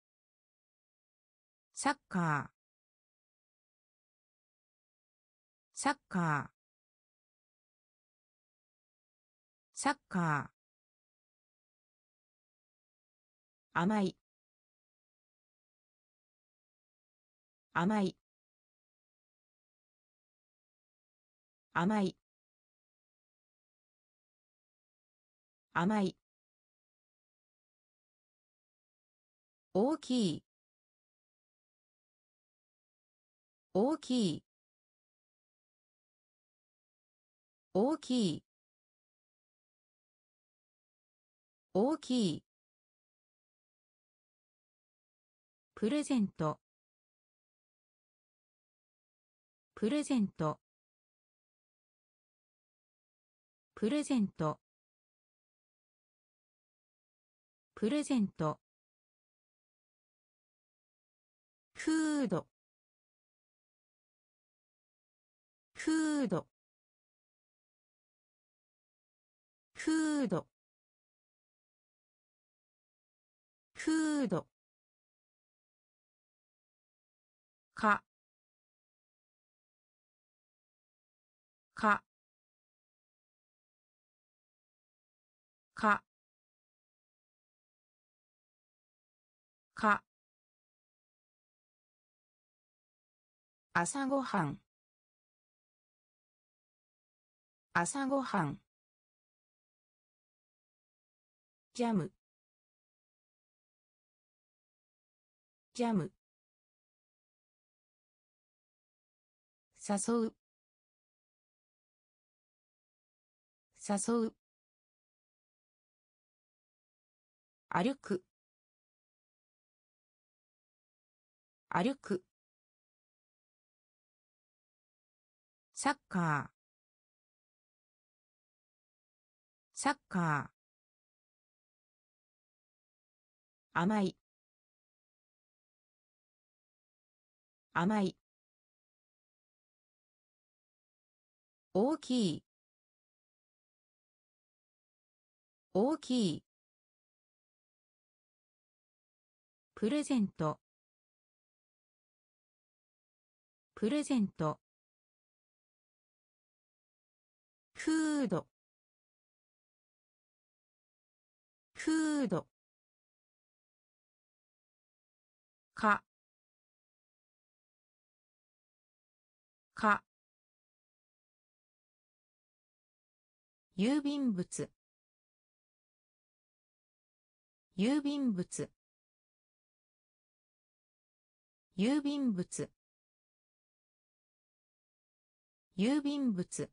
サッカー、 サッカーサッカー甘い甘い甘い甘い大きい大きい大きい大きいプレゼントプレゼントプレゼントプレゼントフードフードフードフードかかかか朝ごはん朝ごはんジャムジャム誘う誘う歩く歩くサッカーサッカー甘い甘い大きい大きいプレゼントプレゼントフードフードかか郵便物郵便物郵便物郵便物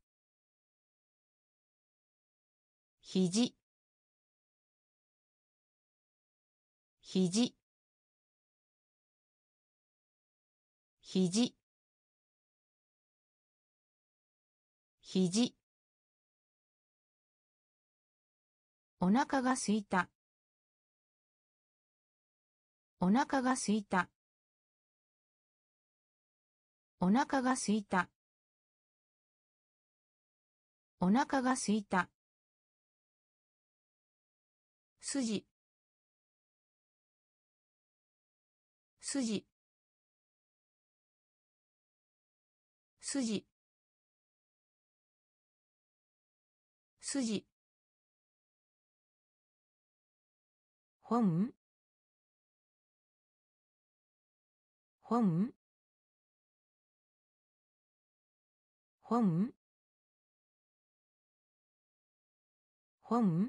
肘肘肘肘お腹がすいたお腹がすいたお腹がすいたお腹がすいた筋筋筋筋本本本本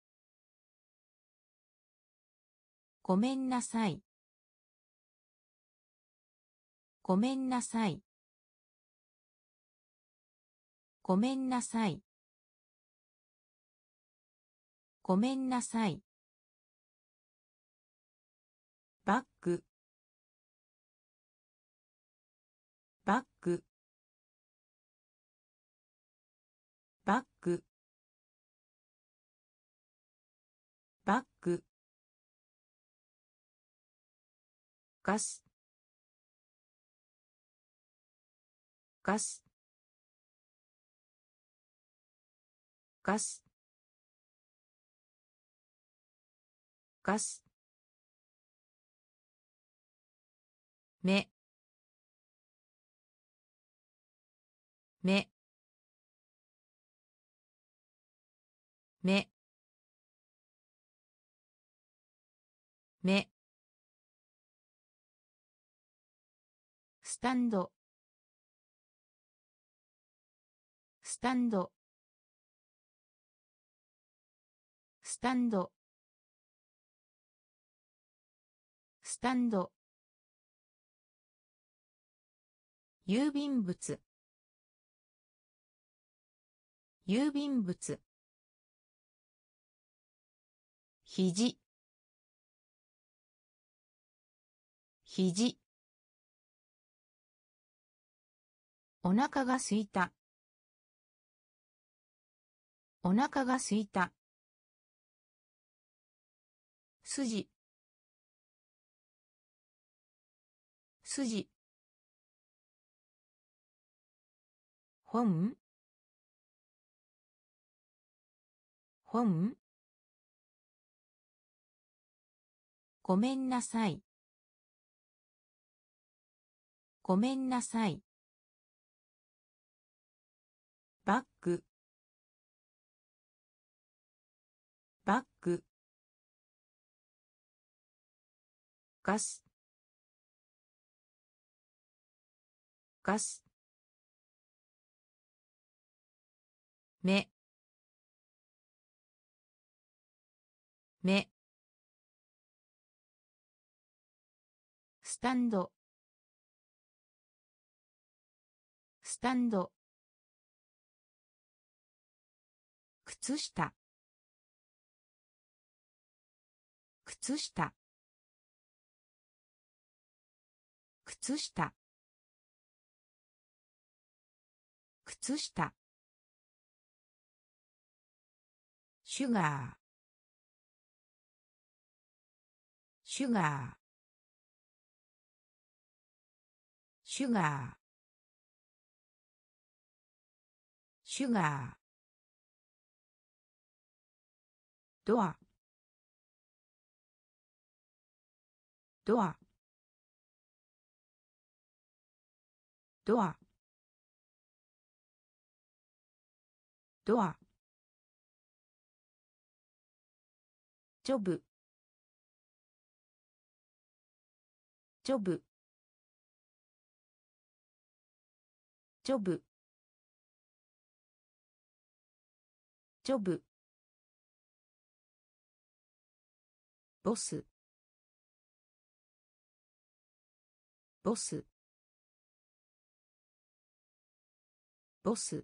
ごめんなさいごめんなさいごめんなさいごめんなさいバッグバッグバッグバッグガスガスガスガス目目目目スタンドスタンドスタンドスタンド郵便物郵便物肘肘お腹がすいたお腹がすいた筋筋本本ごめんなさいごめんなさいバッグバッグガスガス目目スタンドスタンド靴下靴下靴下靴下シュガーシュガーシュガーシュガードアドアドアドアジョブジョブジョブジョブボスボスボス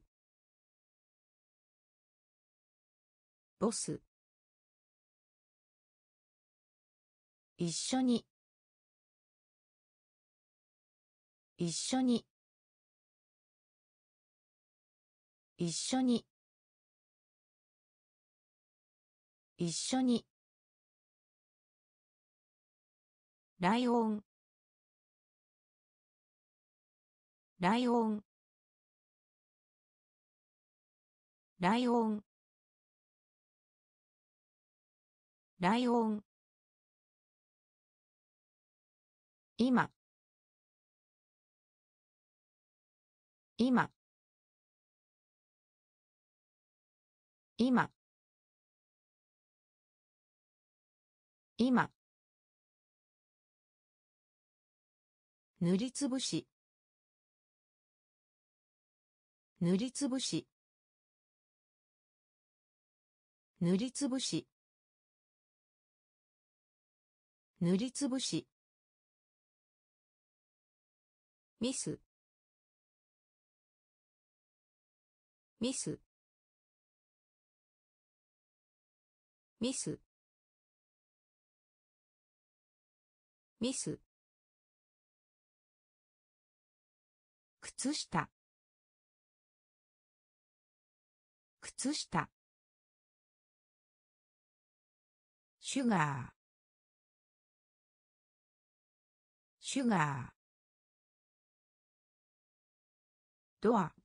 ボス一緒に一緒に一緒に一緒にライオンライオンライオンライオン今今今今塗りつぶし塗りつぶし塗りつぶし塗りつぶしミスミスミスミス靴下靴下シュガーシュガードア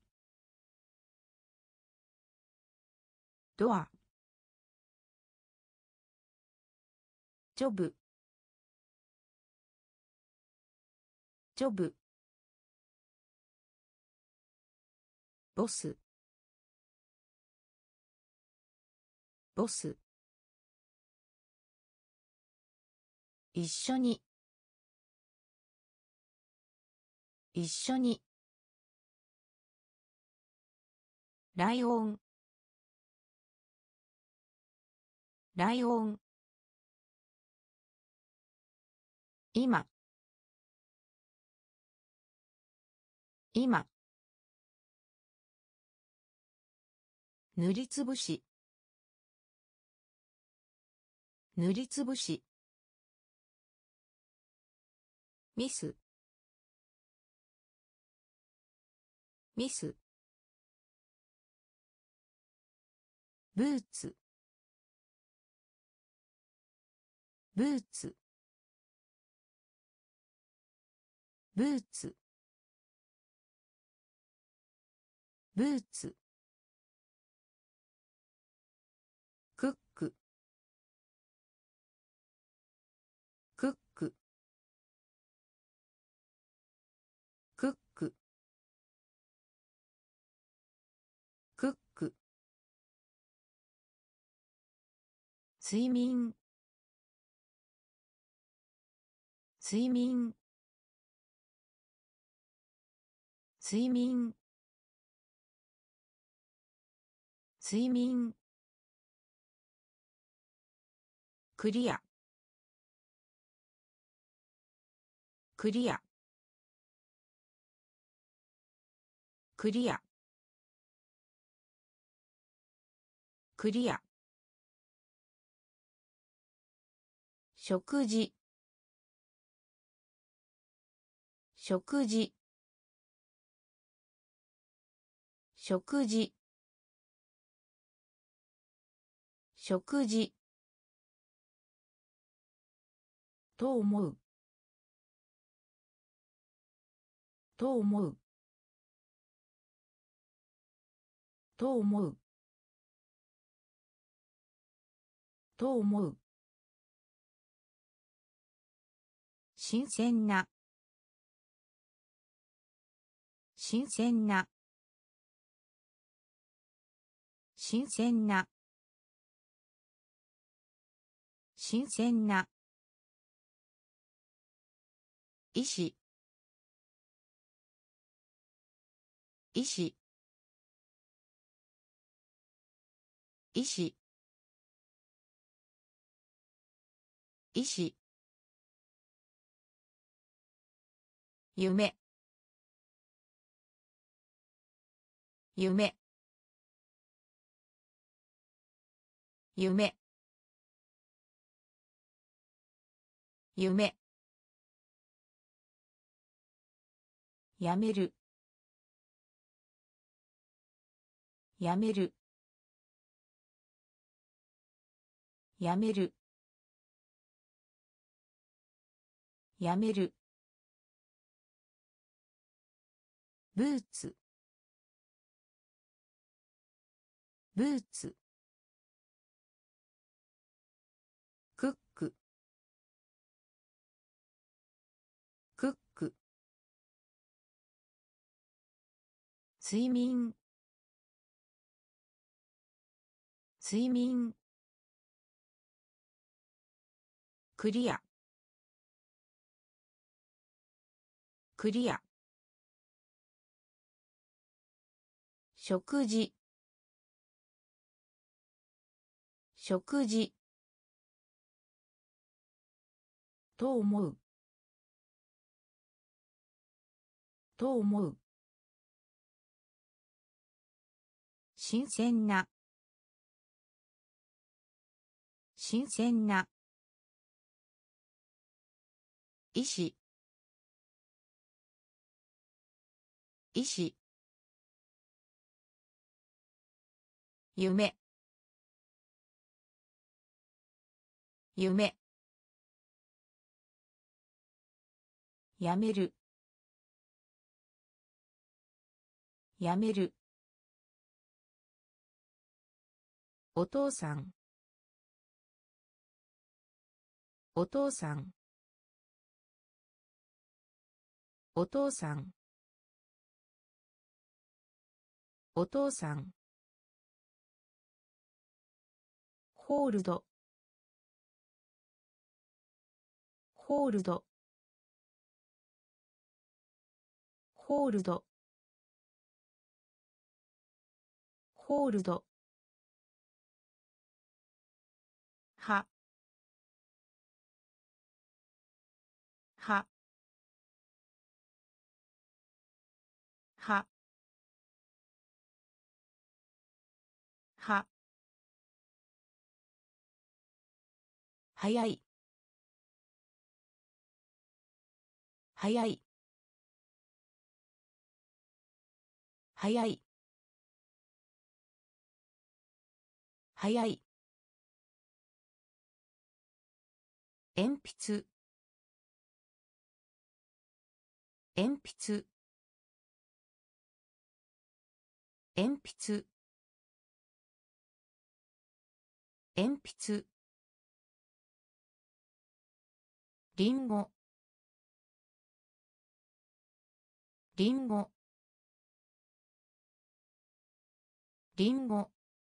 ドアジョブジョブボスボス一緒に一緒にライオンライオン今今塗りつぶし塗りつぶしミスミスブーツブーツブーツブーツクッククッククッククック睡眠睡眠睡眠睡眠クリアクリアクリアクリア食事食事食事食事と思うと思うと思うと思う新鮮な新鮮な新鮮な新鮮な医師医師医師医師夢夢夢夢やめるやめるやめるやめるブーツブーツクッククック睡眠睡眠クリアクリア食事食事と思うと思う新鮮な新鮮な医師医師夢夢やめるやめるお父さんお父さんお父さんお父さん、ホールド、ホールド、ホールド、ホールド、は、は、は、は、早い、早い、早い、早い、鉛筆、鉛筆、鉛筆、鉛筆、りんご、りんご、りんご、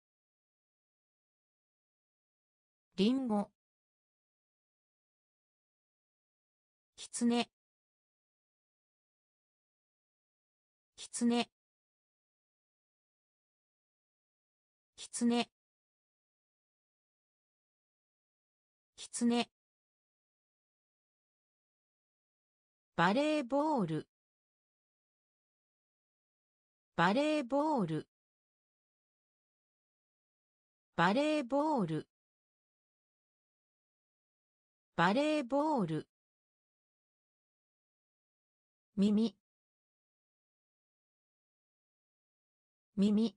りんご、きつね、きつね、きつね、きつね、バレーボール、バレーボール、バレーボール、バレーボール、耳、耳、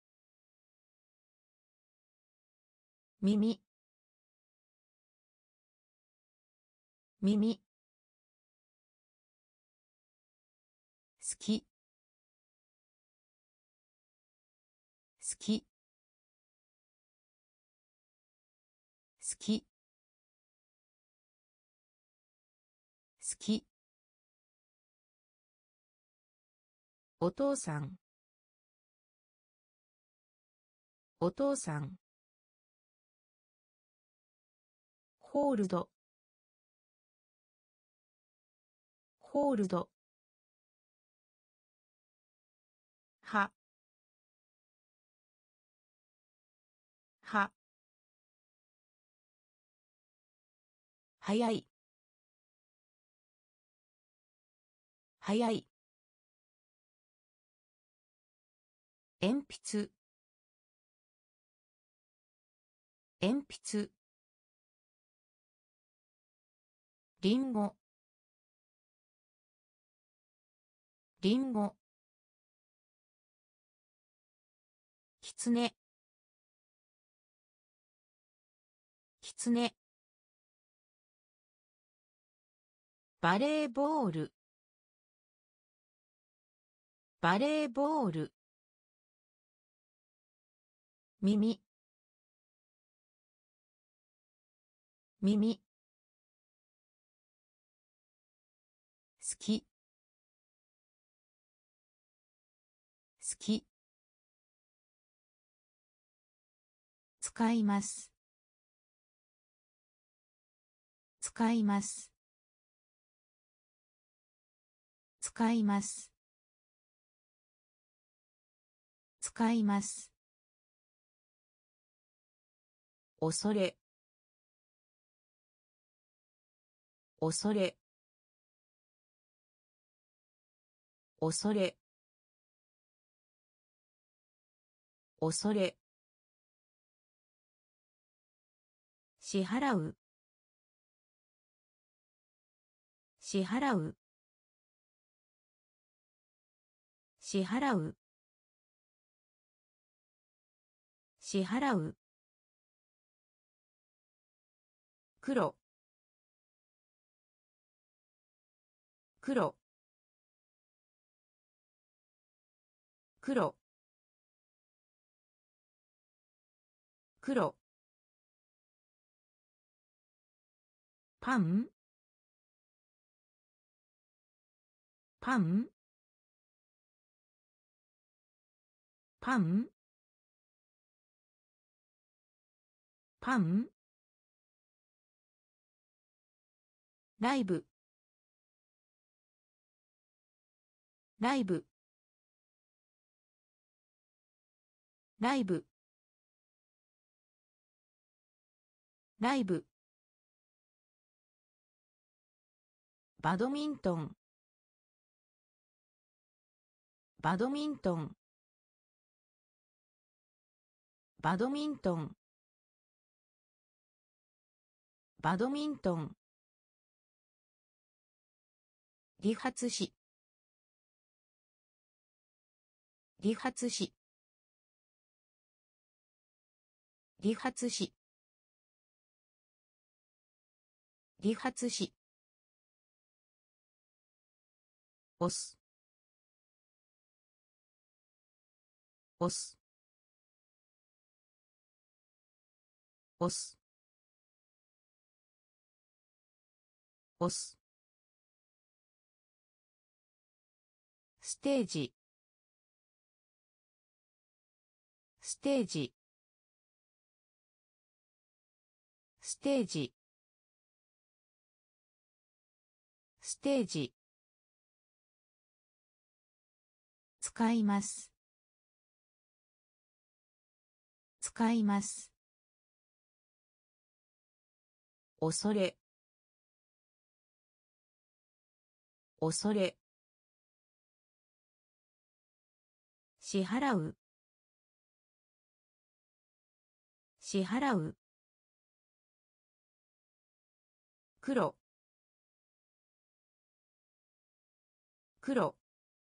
耳、耳、好き、好き、好き、好き、お父さん、お父さん、ホールド、ホールド、は、は、早い、早い、鉛筆、鉛筆、りんご、りんご、きつね、きつね、バレーボール、バレーボール、耳、耳、好き、好き、使います、使います、使います、使います、恐れ、恐れ、恐れ、恐れ、支払う、支払う、支払う、支払う、黒、黒、黒、黒、パン、パン、 パンパンライブライブライブライブバドミントンバドミントンバドミントンバドミントン理髪師理髪師理髪師理髪師押す押す押す押すステージステージステージステージ使います使います恐れ恐れ支払う支払う黒黒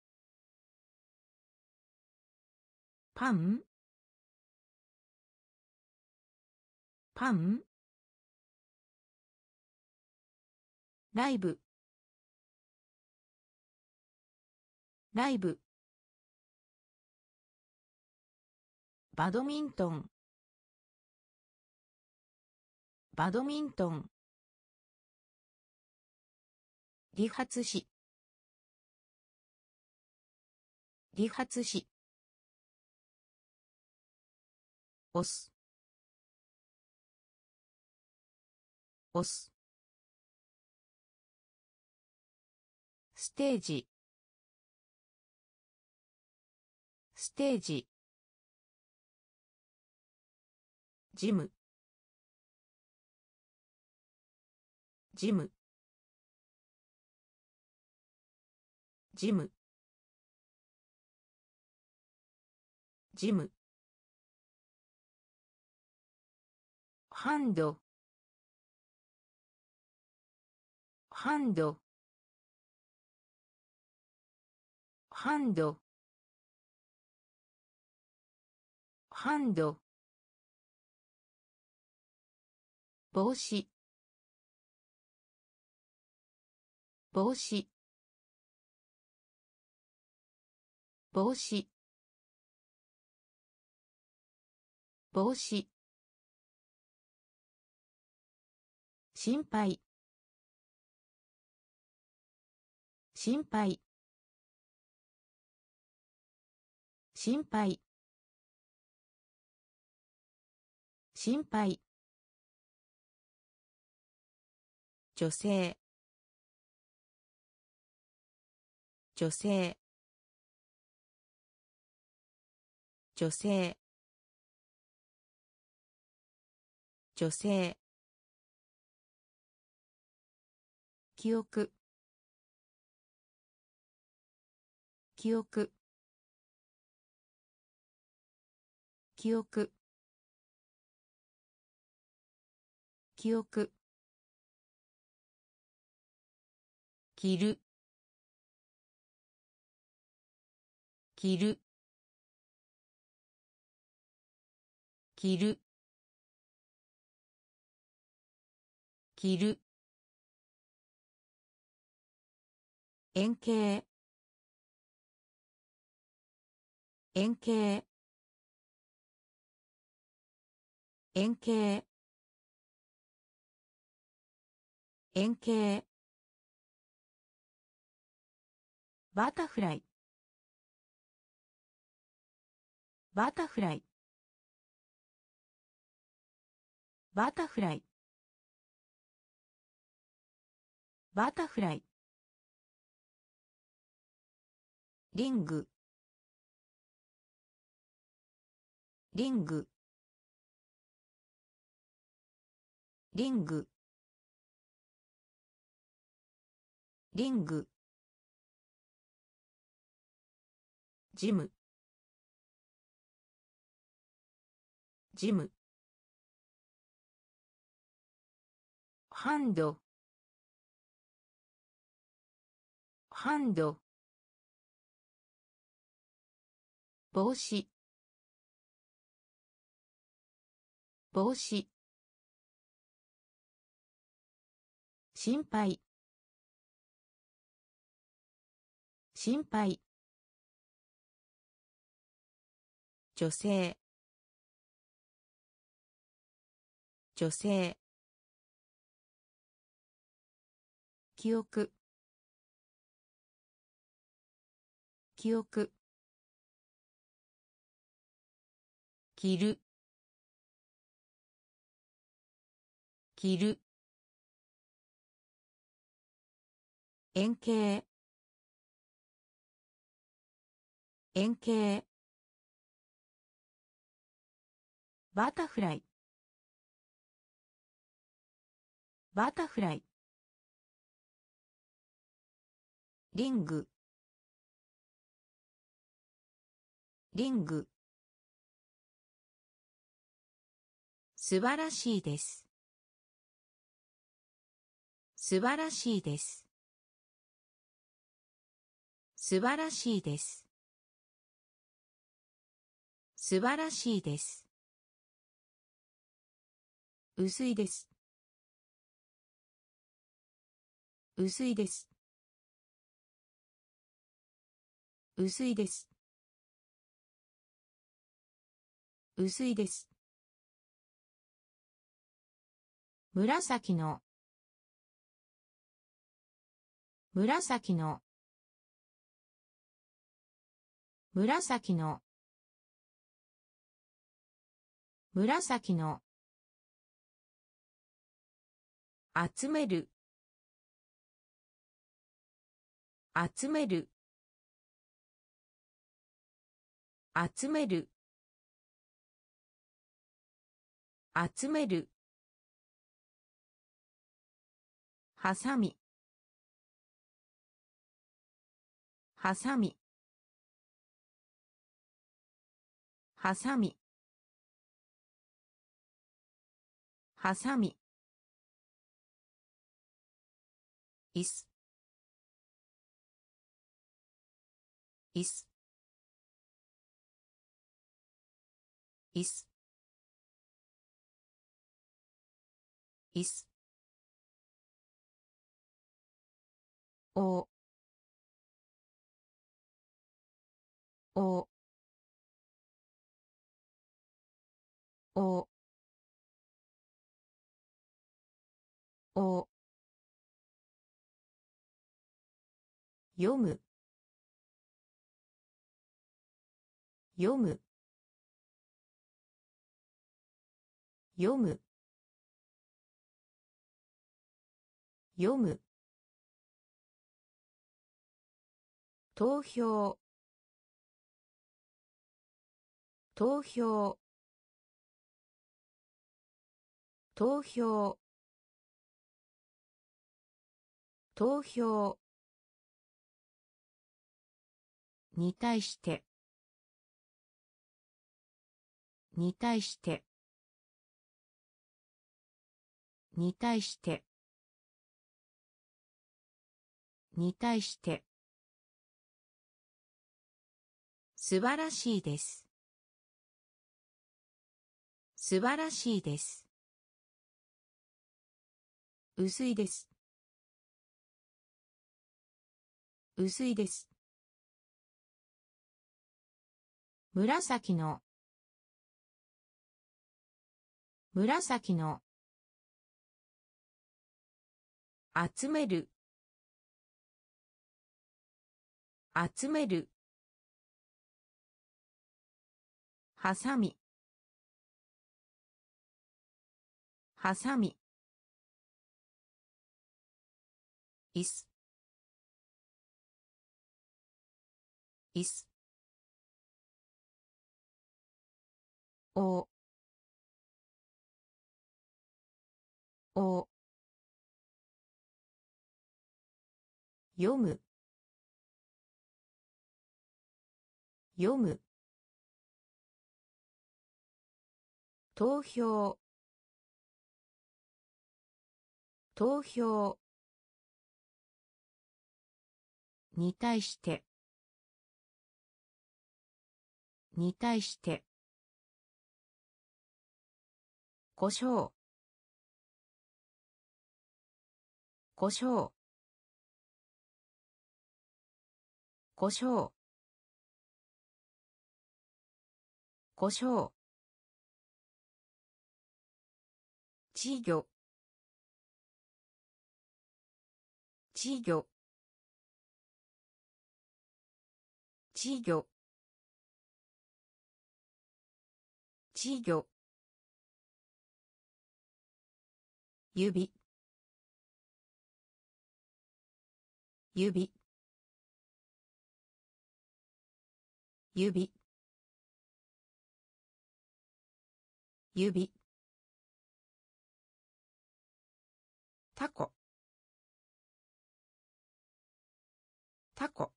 パンパンライブライブバドミントンバドミントン理髪師理髪師押す押すステージステージジムジムジムジムハンドハンドハンドハンド帽子帽子帽子帽子心配心配心配心配女性女性女性女性記憶記憶記憶記憶着る着る着る着る円形円形円形円形バタフライバタフライバタフライバタフライリングリングリングリングジムジムハンドハンド帽子帽子心配心配女性女性記憶記憶着る着る円形円形バタフライバタフライリングリング素晴らしいです素晴らしいです素晴らしいです素晴らしいです薄いです薄いです薄いです薄いです紫の紫の紫の紫の集める集める集める集めるはさみはさみはさみはさみいすいすいすいすおおおお読む読む読む読む投票投票投票投票に対してに対してに対してに対して素晴らしいです素晴らしいです薄いです薄いです紫の紫の集める集めるはさみ、はさみ、いす、いす、お、お、読む、読む、投票、投票に対して、に対して、胡椒、胡椒、胡椒、胡椒、稚魚、稚魚、稚魚、稚魚、指、指、指、指、タコ、タコ、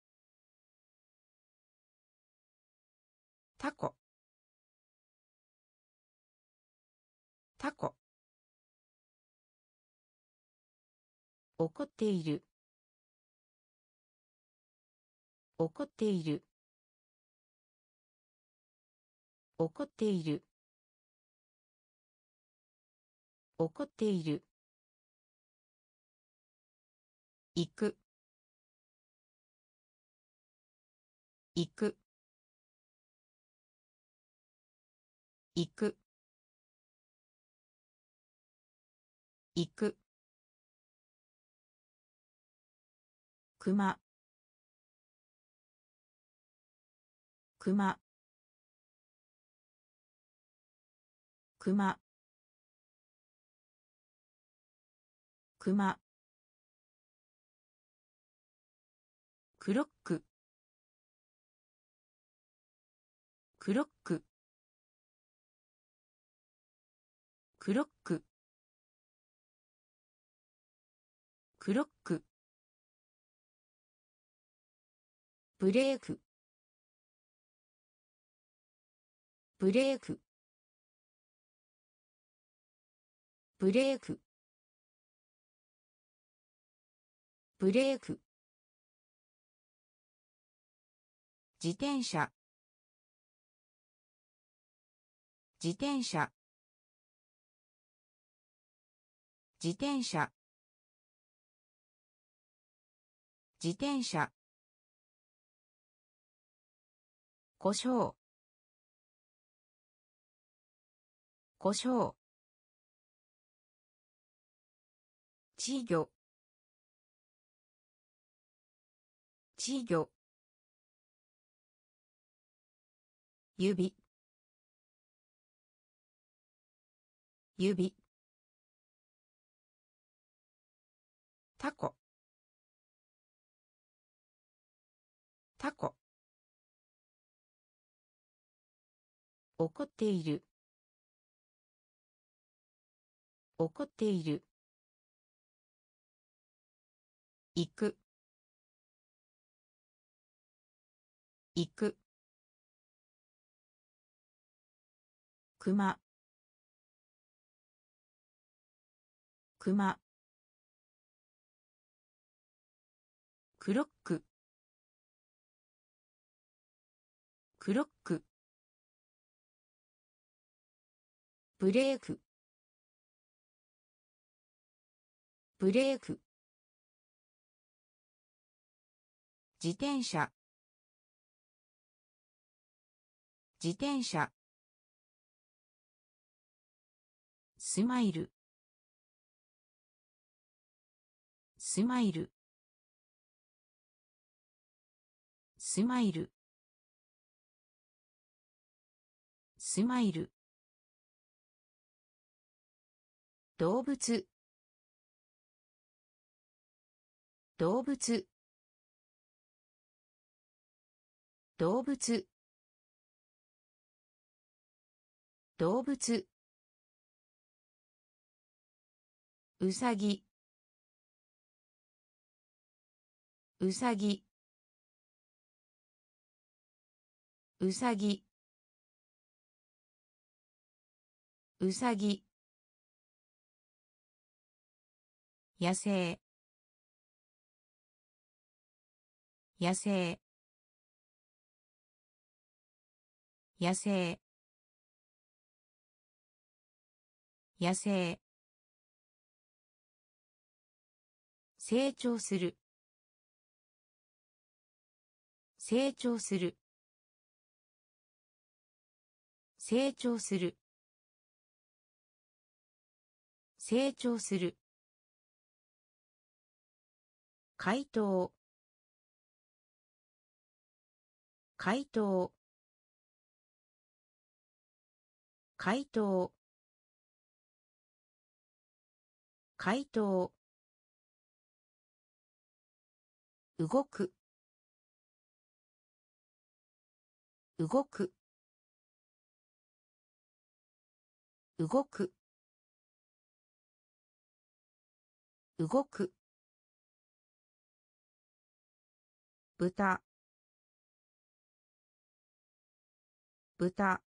タコ、タコ、怒っている、怒っている、怒っている、怒っている、行く、行く、行く、行く、くま、くま、くま、くま、クロック、クロック、クロック、クロック、ブレーク、ブレーク、ブレーク、ブレーク、自転車、自転車、自転車、自転車、胡椒、胡椒、稚魚、稚魚、指、指、タコ、タコ、怒っている、怒っている、行く、行く、くま、くま、クロック、クロック、ブレーク、ブレーク、自転車、自転車、スマイル、スマイル、スマイル、 スマイル。動物。動物。動物。動物。うさぎ。うさぎ。うさぎ。うさぎ。野生。野生。野生。野生。成長する。成長する。成長する。成長する。回答。回答。回答。回答。動く。動く。動く。動く。豚。豚。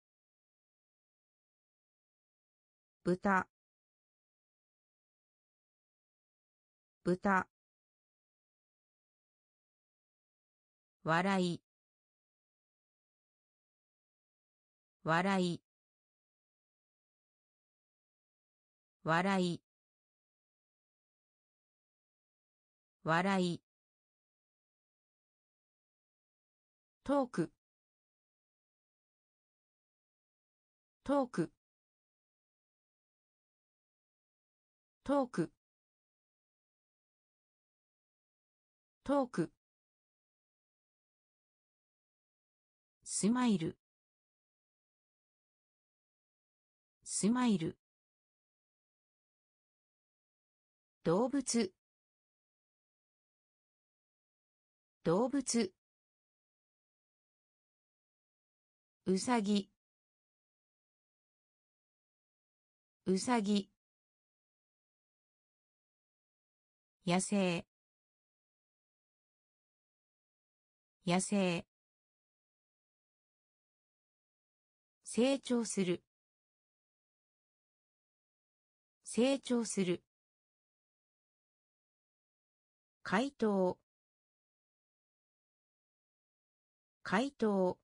豚。豚。笑い。笑い。笑い。笑い。トーク。トーク。トーク。トーク。スマイル。スマイル。動物。動物。うさぎ。うさぎ。野生。野生。成長する。成長する。回答。回答。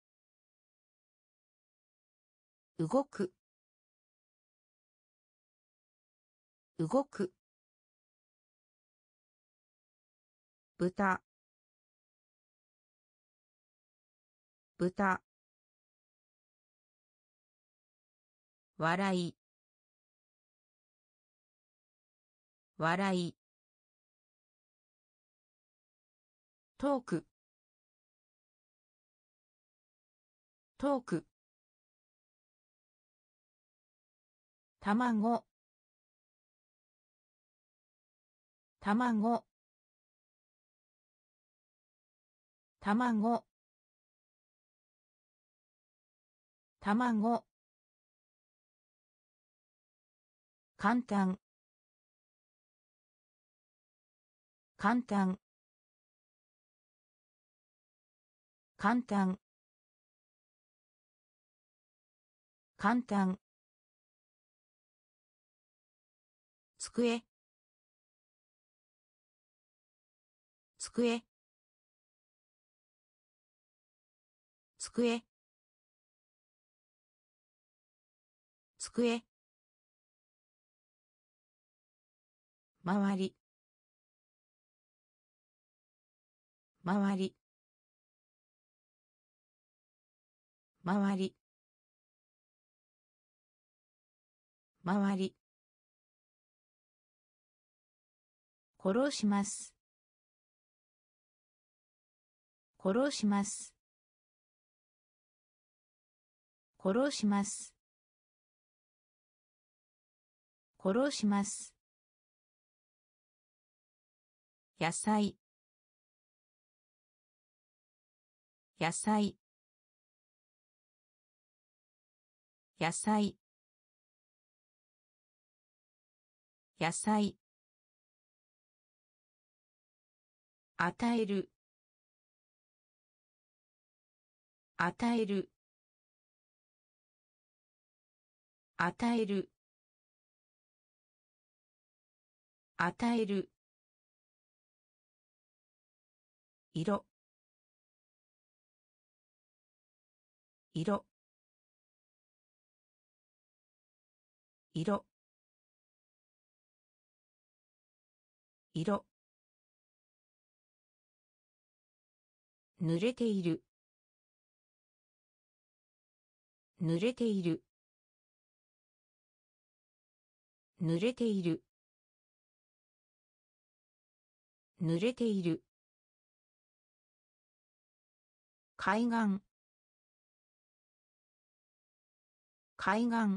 動く。動く。豚。豚。笑い。笑い。トーク。トーク。卵。卵。卵。卵。簡単。簡単。簡単。簡単。机。机。机。机。周り。周り。周り。周り。殺します。殺します。 殺します。殺します。野菜、野菜、野菜、野菜、与える、与える、与える、与える、色、色、色、色、濡れている、濡れている、濡れている、濡れている、海岸、海岸、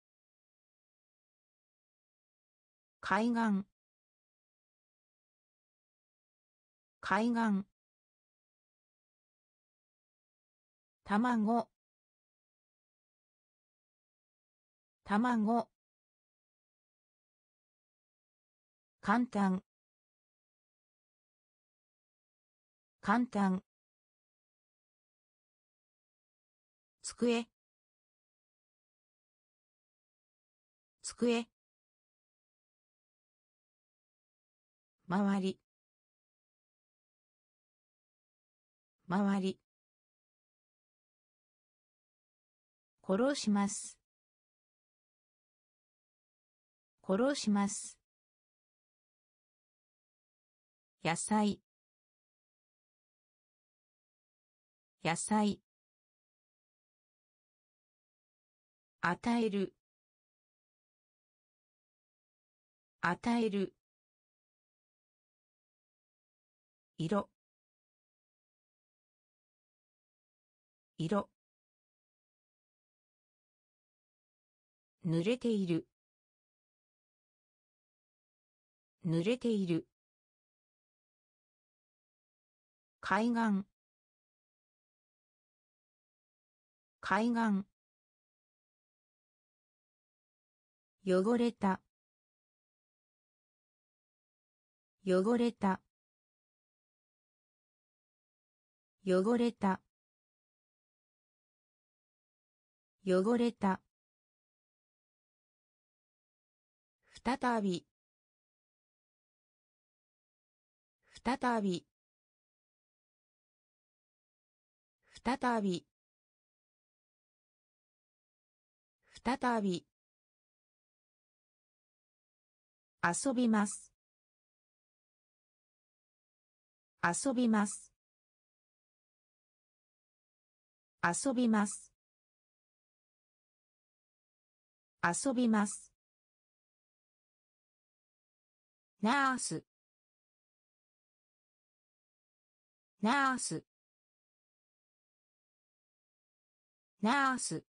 海岸、海岸、卵、卵、簡単、簡単、机、机、周り、周り、殺します。殺します。野菜、野菜、与える、与える、色、色、濡れている、濡れている、海岸、海岸、汚れた、汚れた、汚れた、汚れた、再び、再び、再び、再び、遊びます、遊びます、遊びます、遊びます、ナース、ナース、ナース、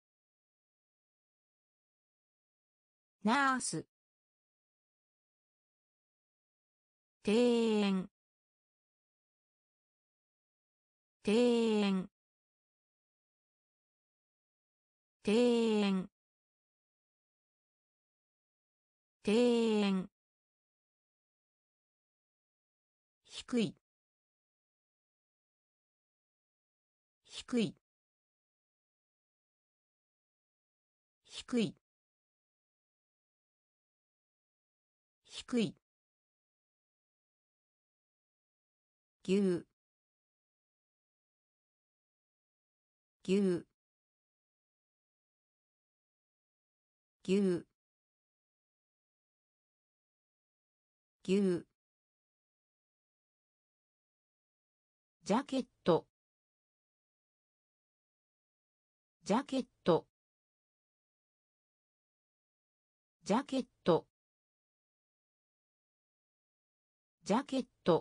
ナース、庭園、庭園、庭園、庭園、低い、低い、低い、低い、牛、牛、牛、牛、ジャケット、ジャケット、ジャケット、ジャケット、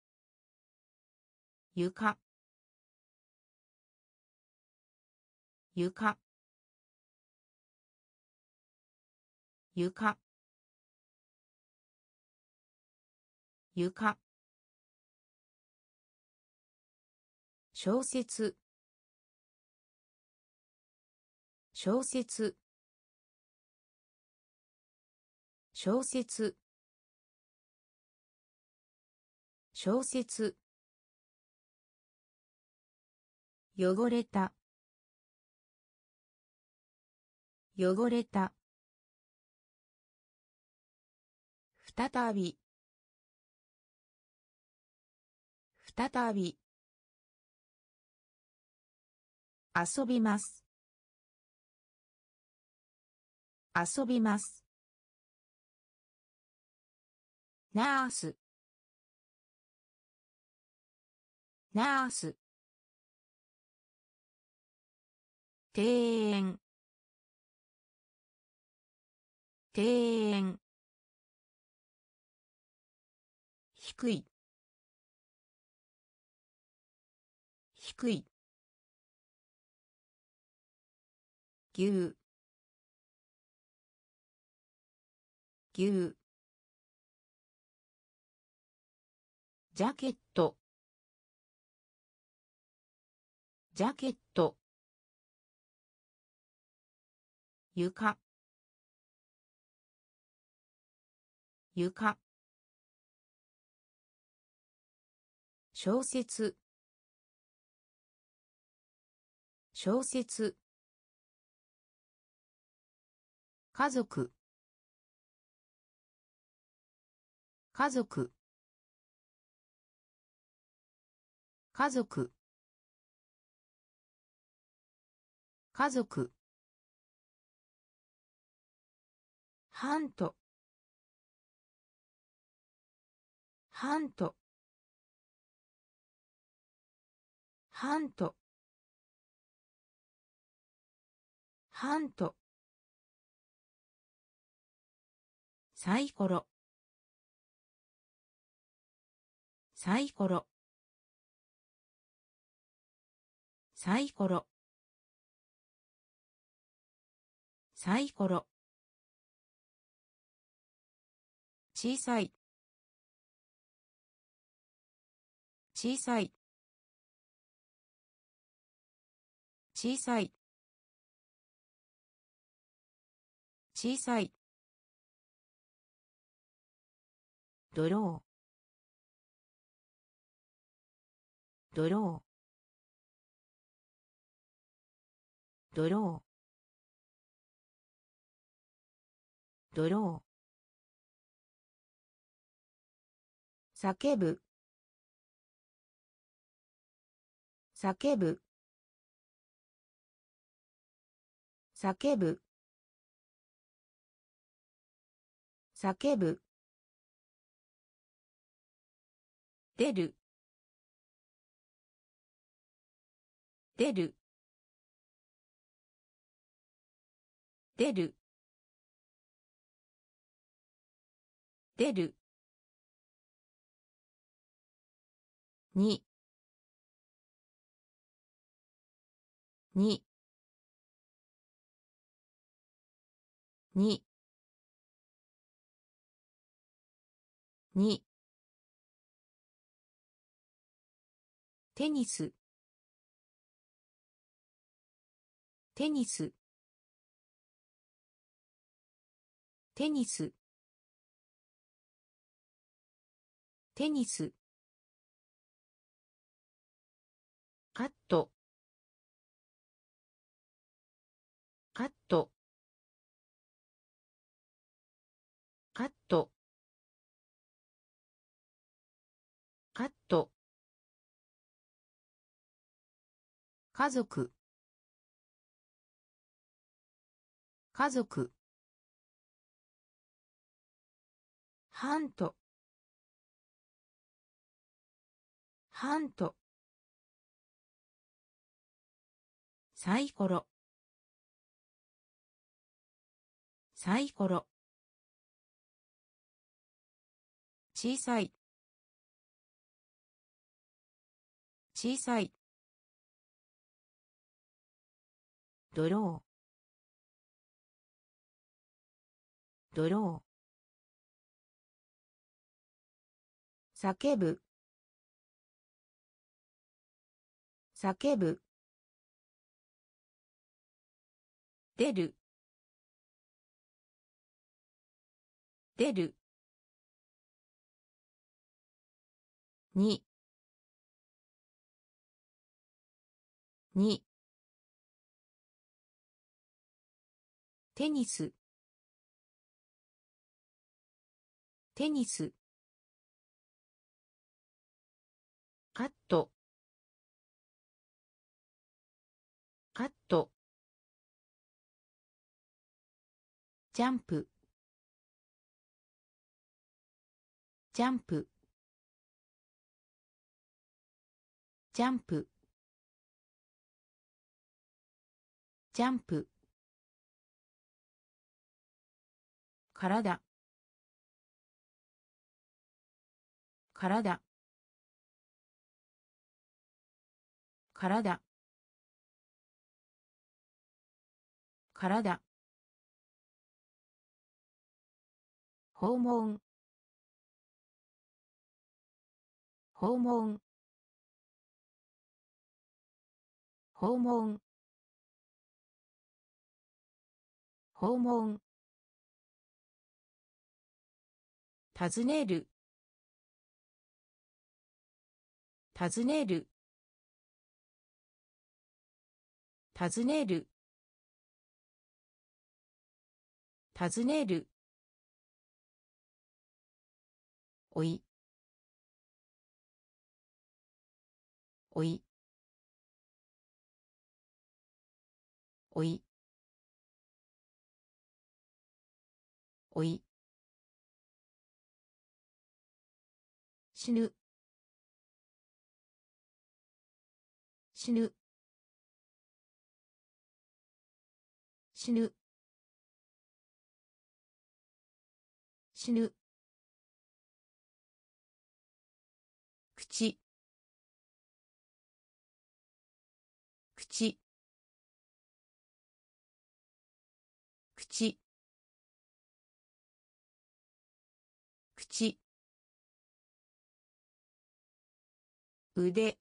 床、 床床床小説小説小説小説汚れた汚れた再び再び遊びます遊びますナースナース庭園庭園低い低い牛牛ジャケットジャケット床床小説小説家族家族家族家族ハントハントハントハントサイコロサイコロサイコロサイコロ小さい小さい小さい小さいドロードロードロードロー叫ぶ叫ぶ叫ぶ叫ぶ出る出る出る出るににににテニステニステニステニスカットカットカットカット家族家族ハントハントサイコロサイコロ小さい小さいドロードロー叫ぶ叫ぶ出る出るににテニステニスカットカットジャンプジャンプジャンプジャンプ体体体体訪問訪問訪問訪問尋ねる尋ねる尋ねる尋ねるおいおいおいおい死ぬ死ぬ死ぬ死ぬ口口口口腕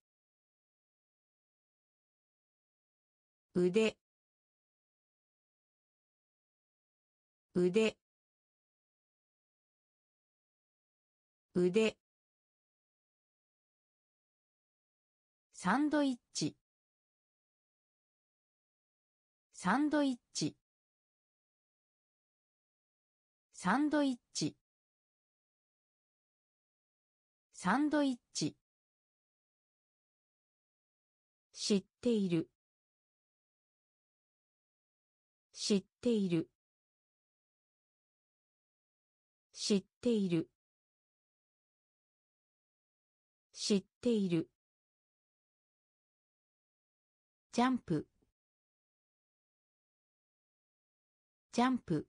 腕腕腕サンドイッチサンドイッチサンドイッチサンドイッチ知っている知っている知っている知っているジャンプジャンプ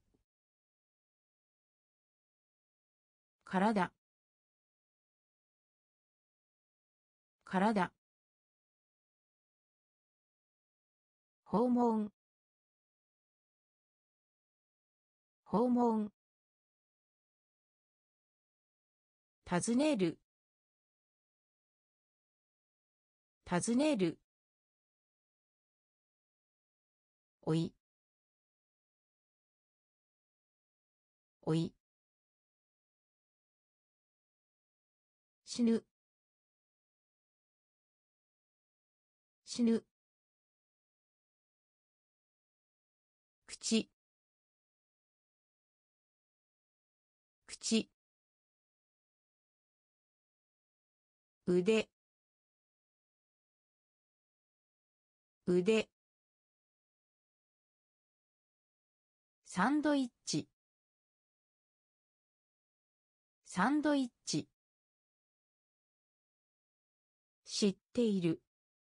体体訪問訪問尋ねる尋ねるおいおい死ぬ死ぬ口口腕腕サンドイッチサンドイッチ知っている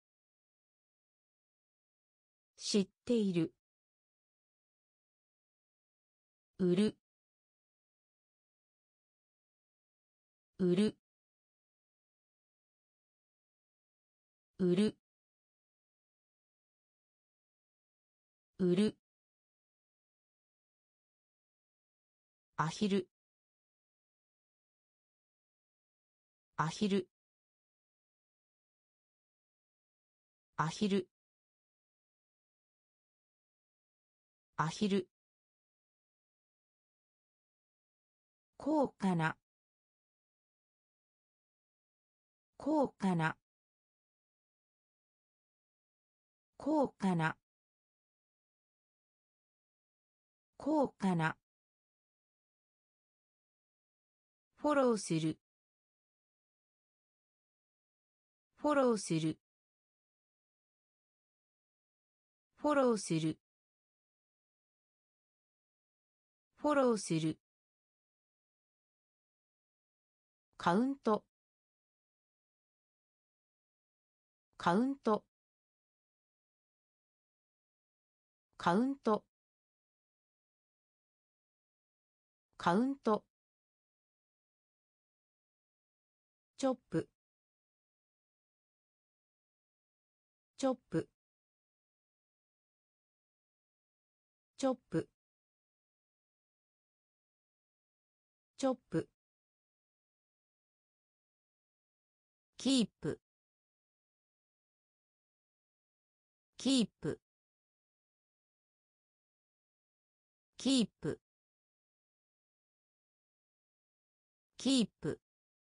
知っている売る売る売る売るアヒルアヒルアヒルアヒル高価な高価な高価な高価なフォローするフォローするフォローするフォローするカウントカウントカウントカウントチョップチョップチョップチョップキープキープキープキープ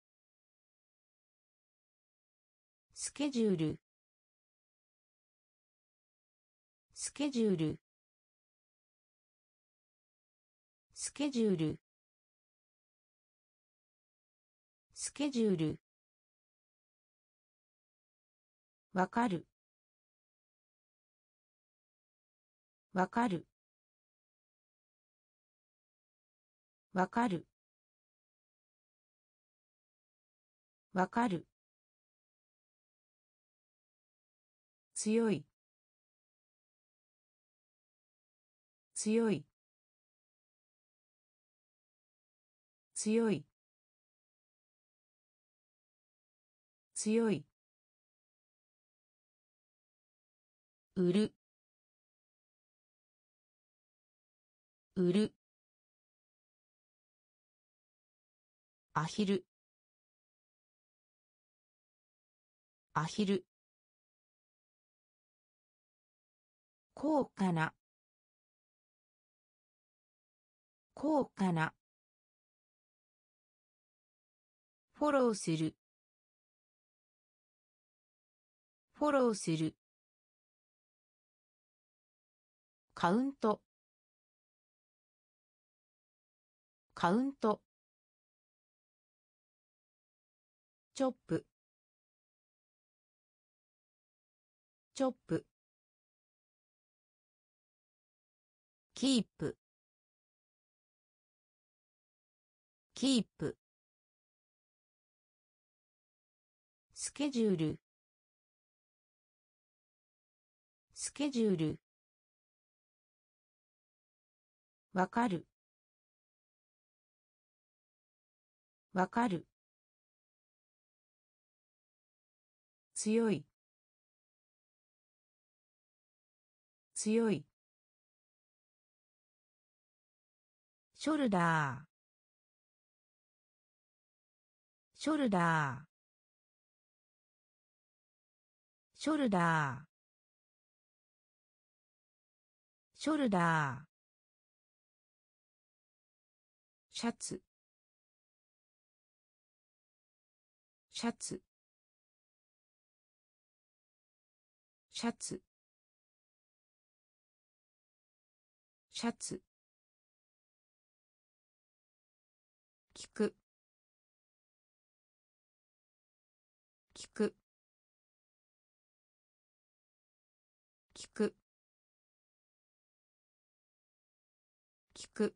スケジュールスケジュールスケジュールスケジュールわかるわかるわかるわかる強い強い強い強い売る売るアヒルアヒル高価な高価なフォローするフォローするカウントカウントチョップチョップキープキープスケジュールスケジュールわかるわかる強い強いショルダーショルダーショルダーショルダーシャツシャツシャツシャツ聞く聞く聞く聞く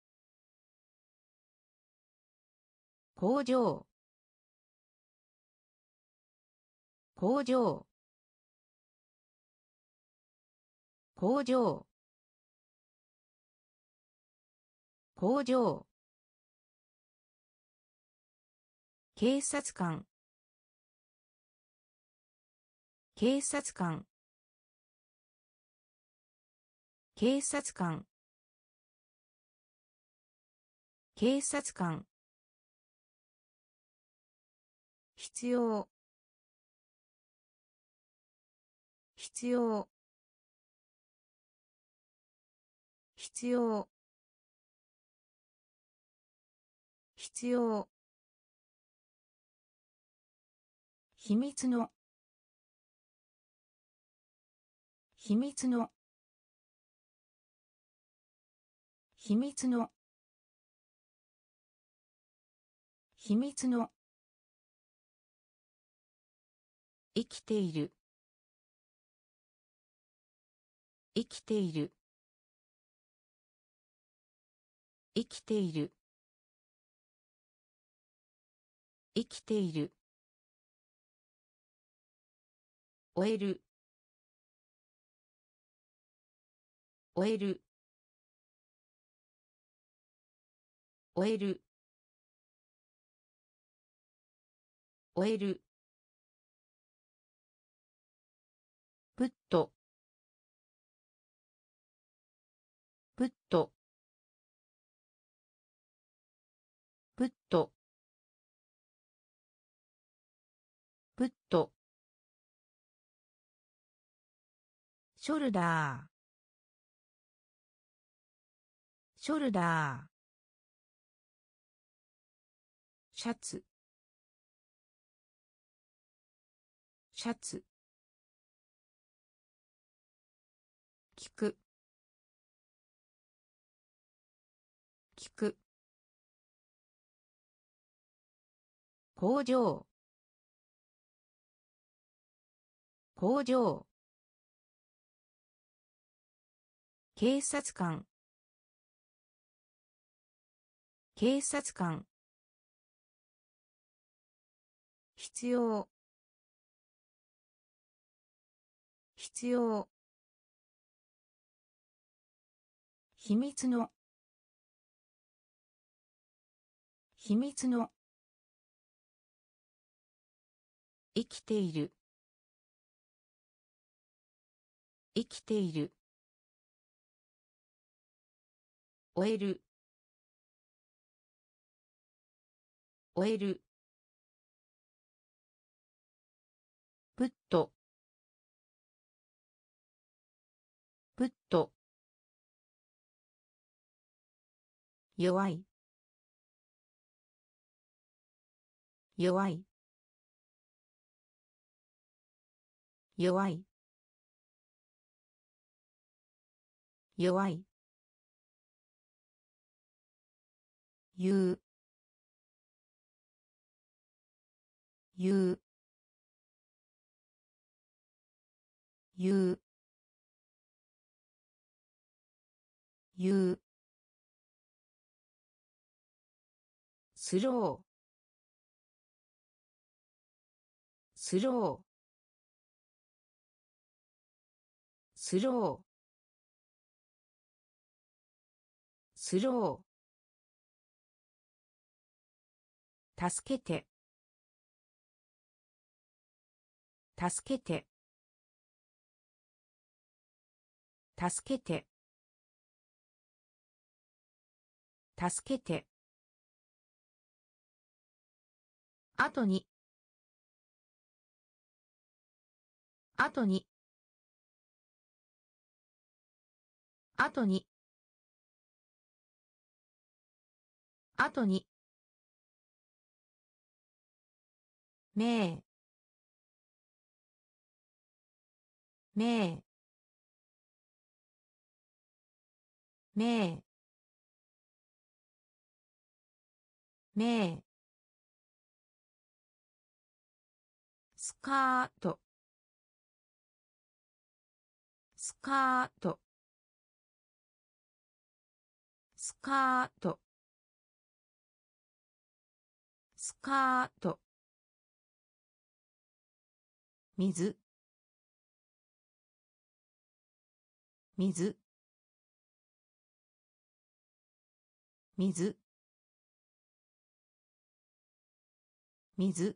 工場工場工場工場警察官警察官警察官、警察官、必要、必要、必要、必要、秘密の、秘密の、秘密の、秘密の、生きている、生きている、生きている、生きている、終える、終える、終える、終える、プット、プット、プット、プット、ショルダー、ショルダー、シャツ、シャツ、聞く、聞く、工場、工場、警察官、警察官、必要、必要、秘密の、秘密の、生きている、生きている、終える、終える、プット、プット、弱い、弱い、弱い、弱い、言う、言う、言う、言う、スロー、スロー、スロー、スロー、助けて、助けて、助けて、助けて、後に、後に、後に、後に、めい、めい、めい、めい、スカート、スカート、スカート、スカート、水、水、水、水、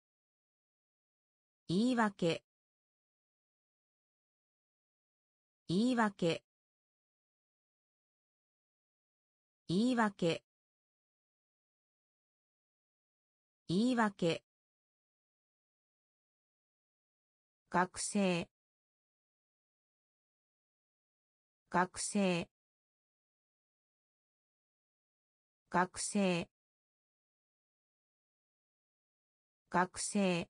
言い訳、 言い訳言い訳言い訳学生学生学生学生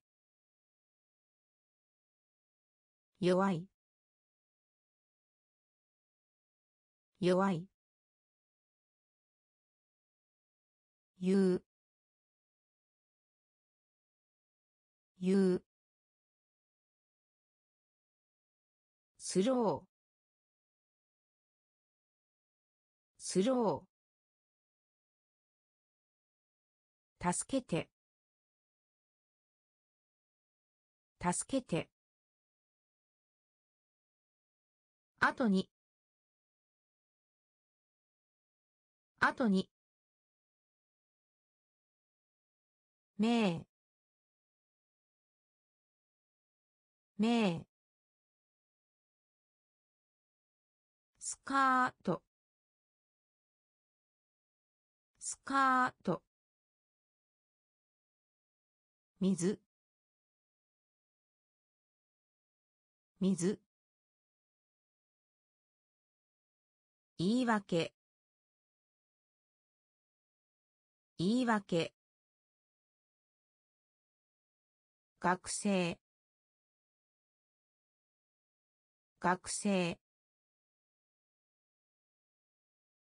弱い弱い言う言うスロースロー助けて助けて後に後に名名スカートスカート水水言い訳言い訳学生学生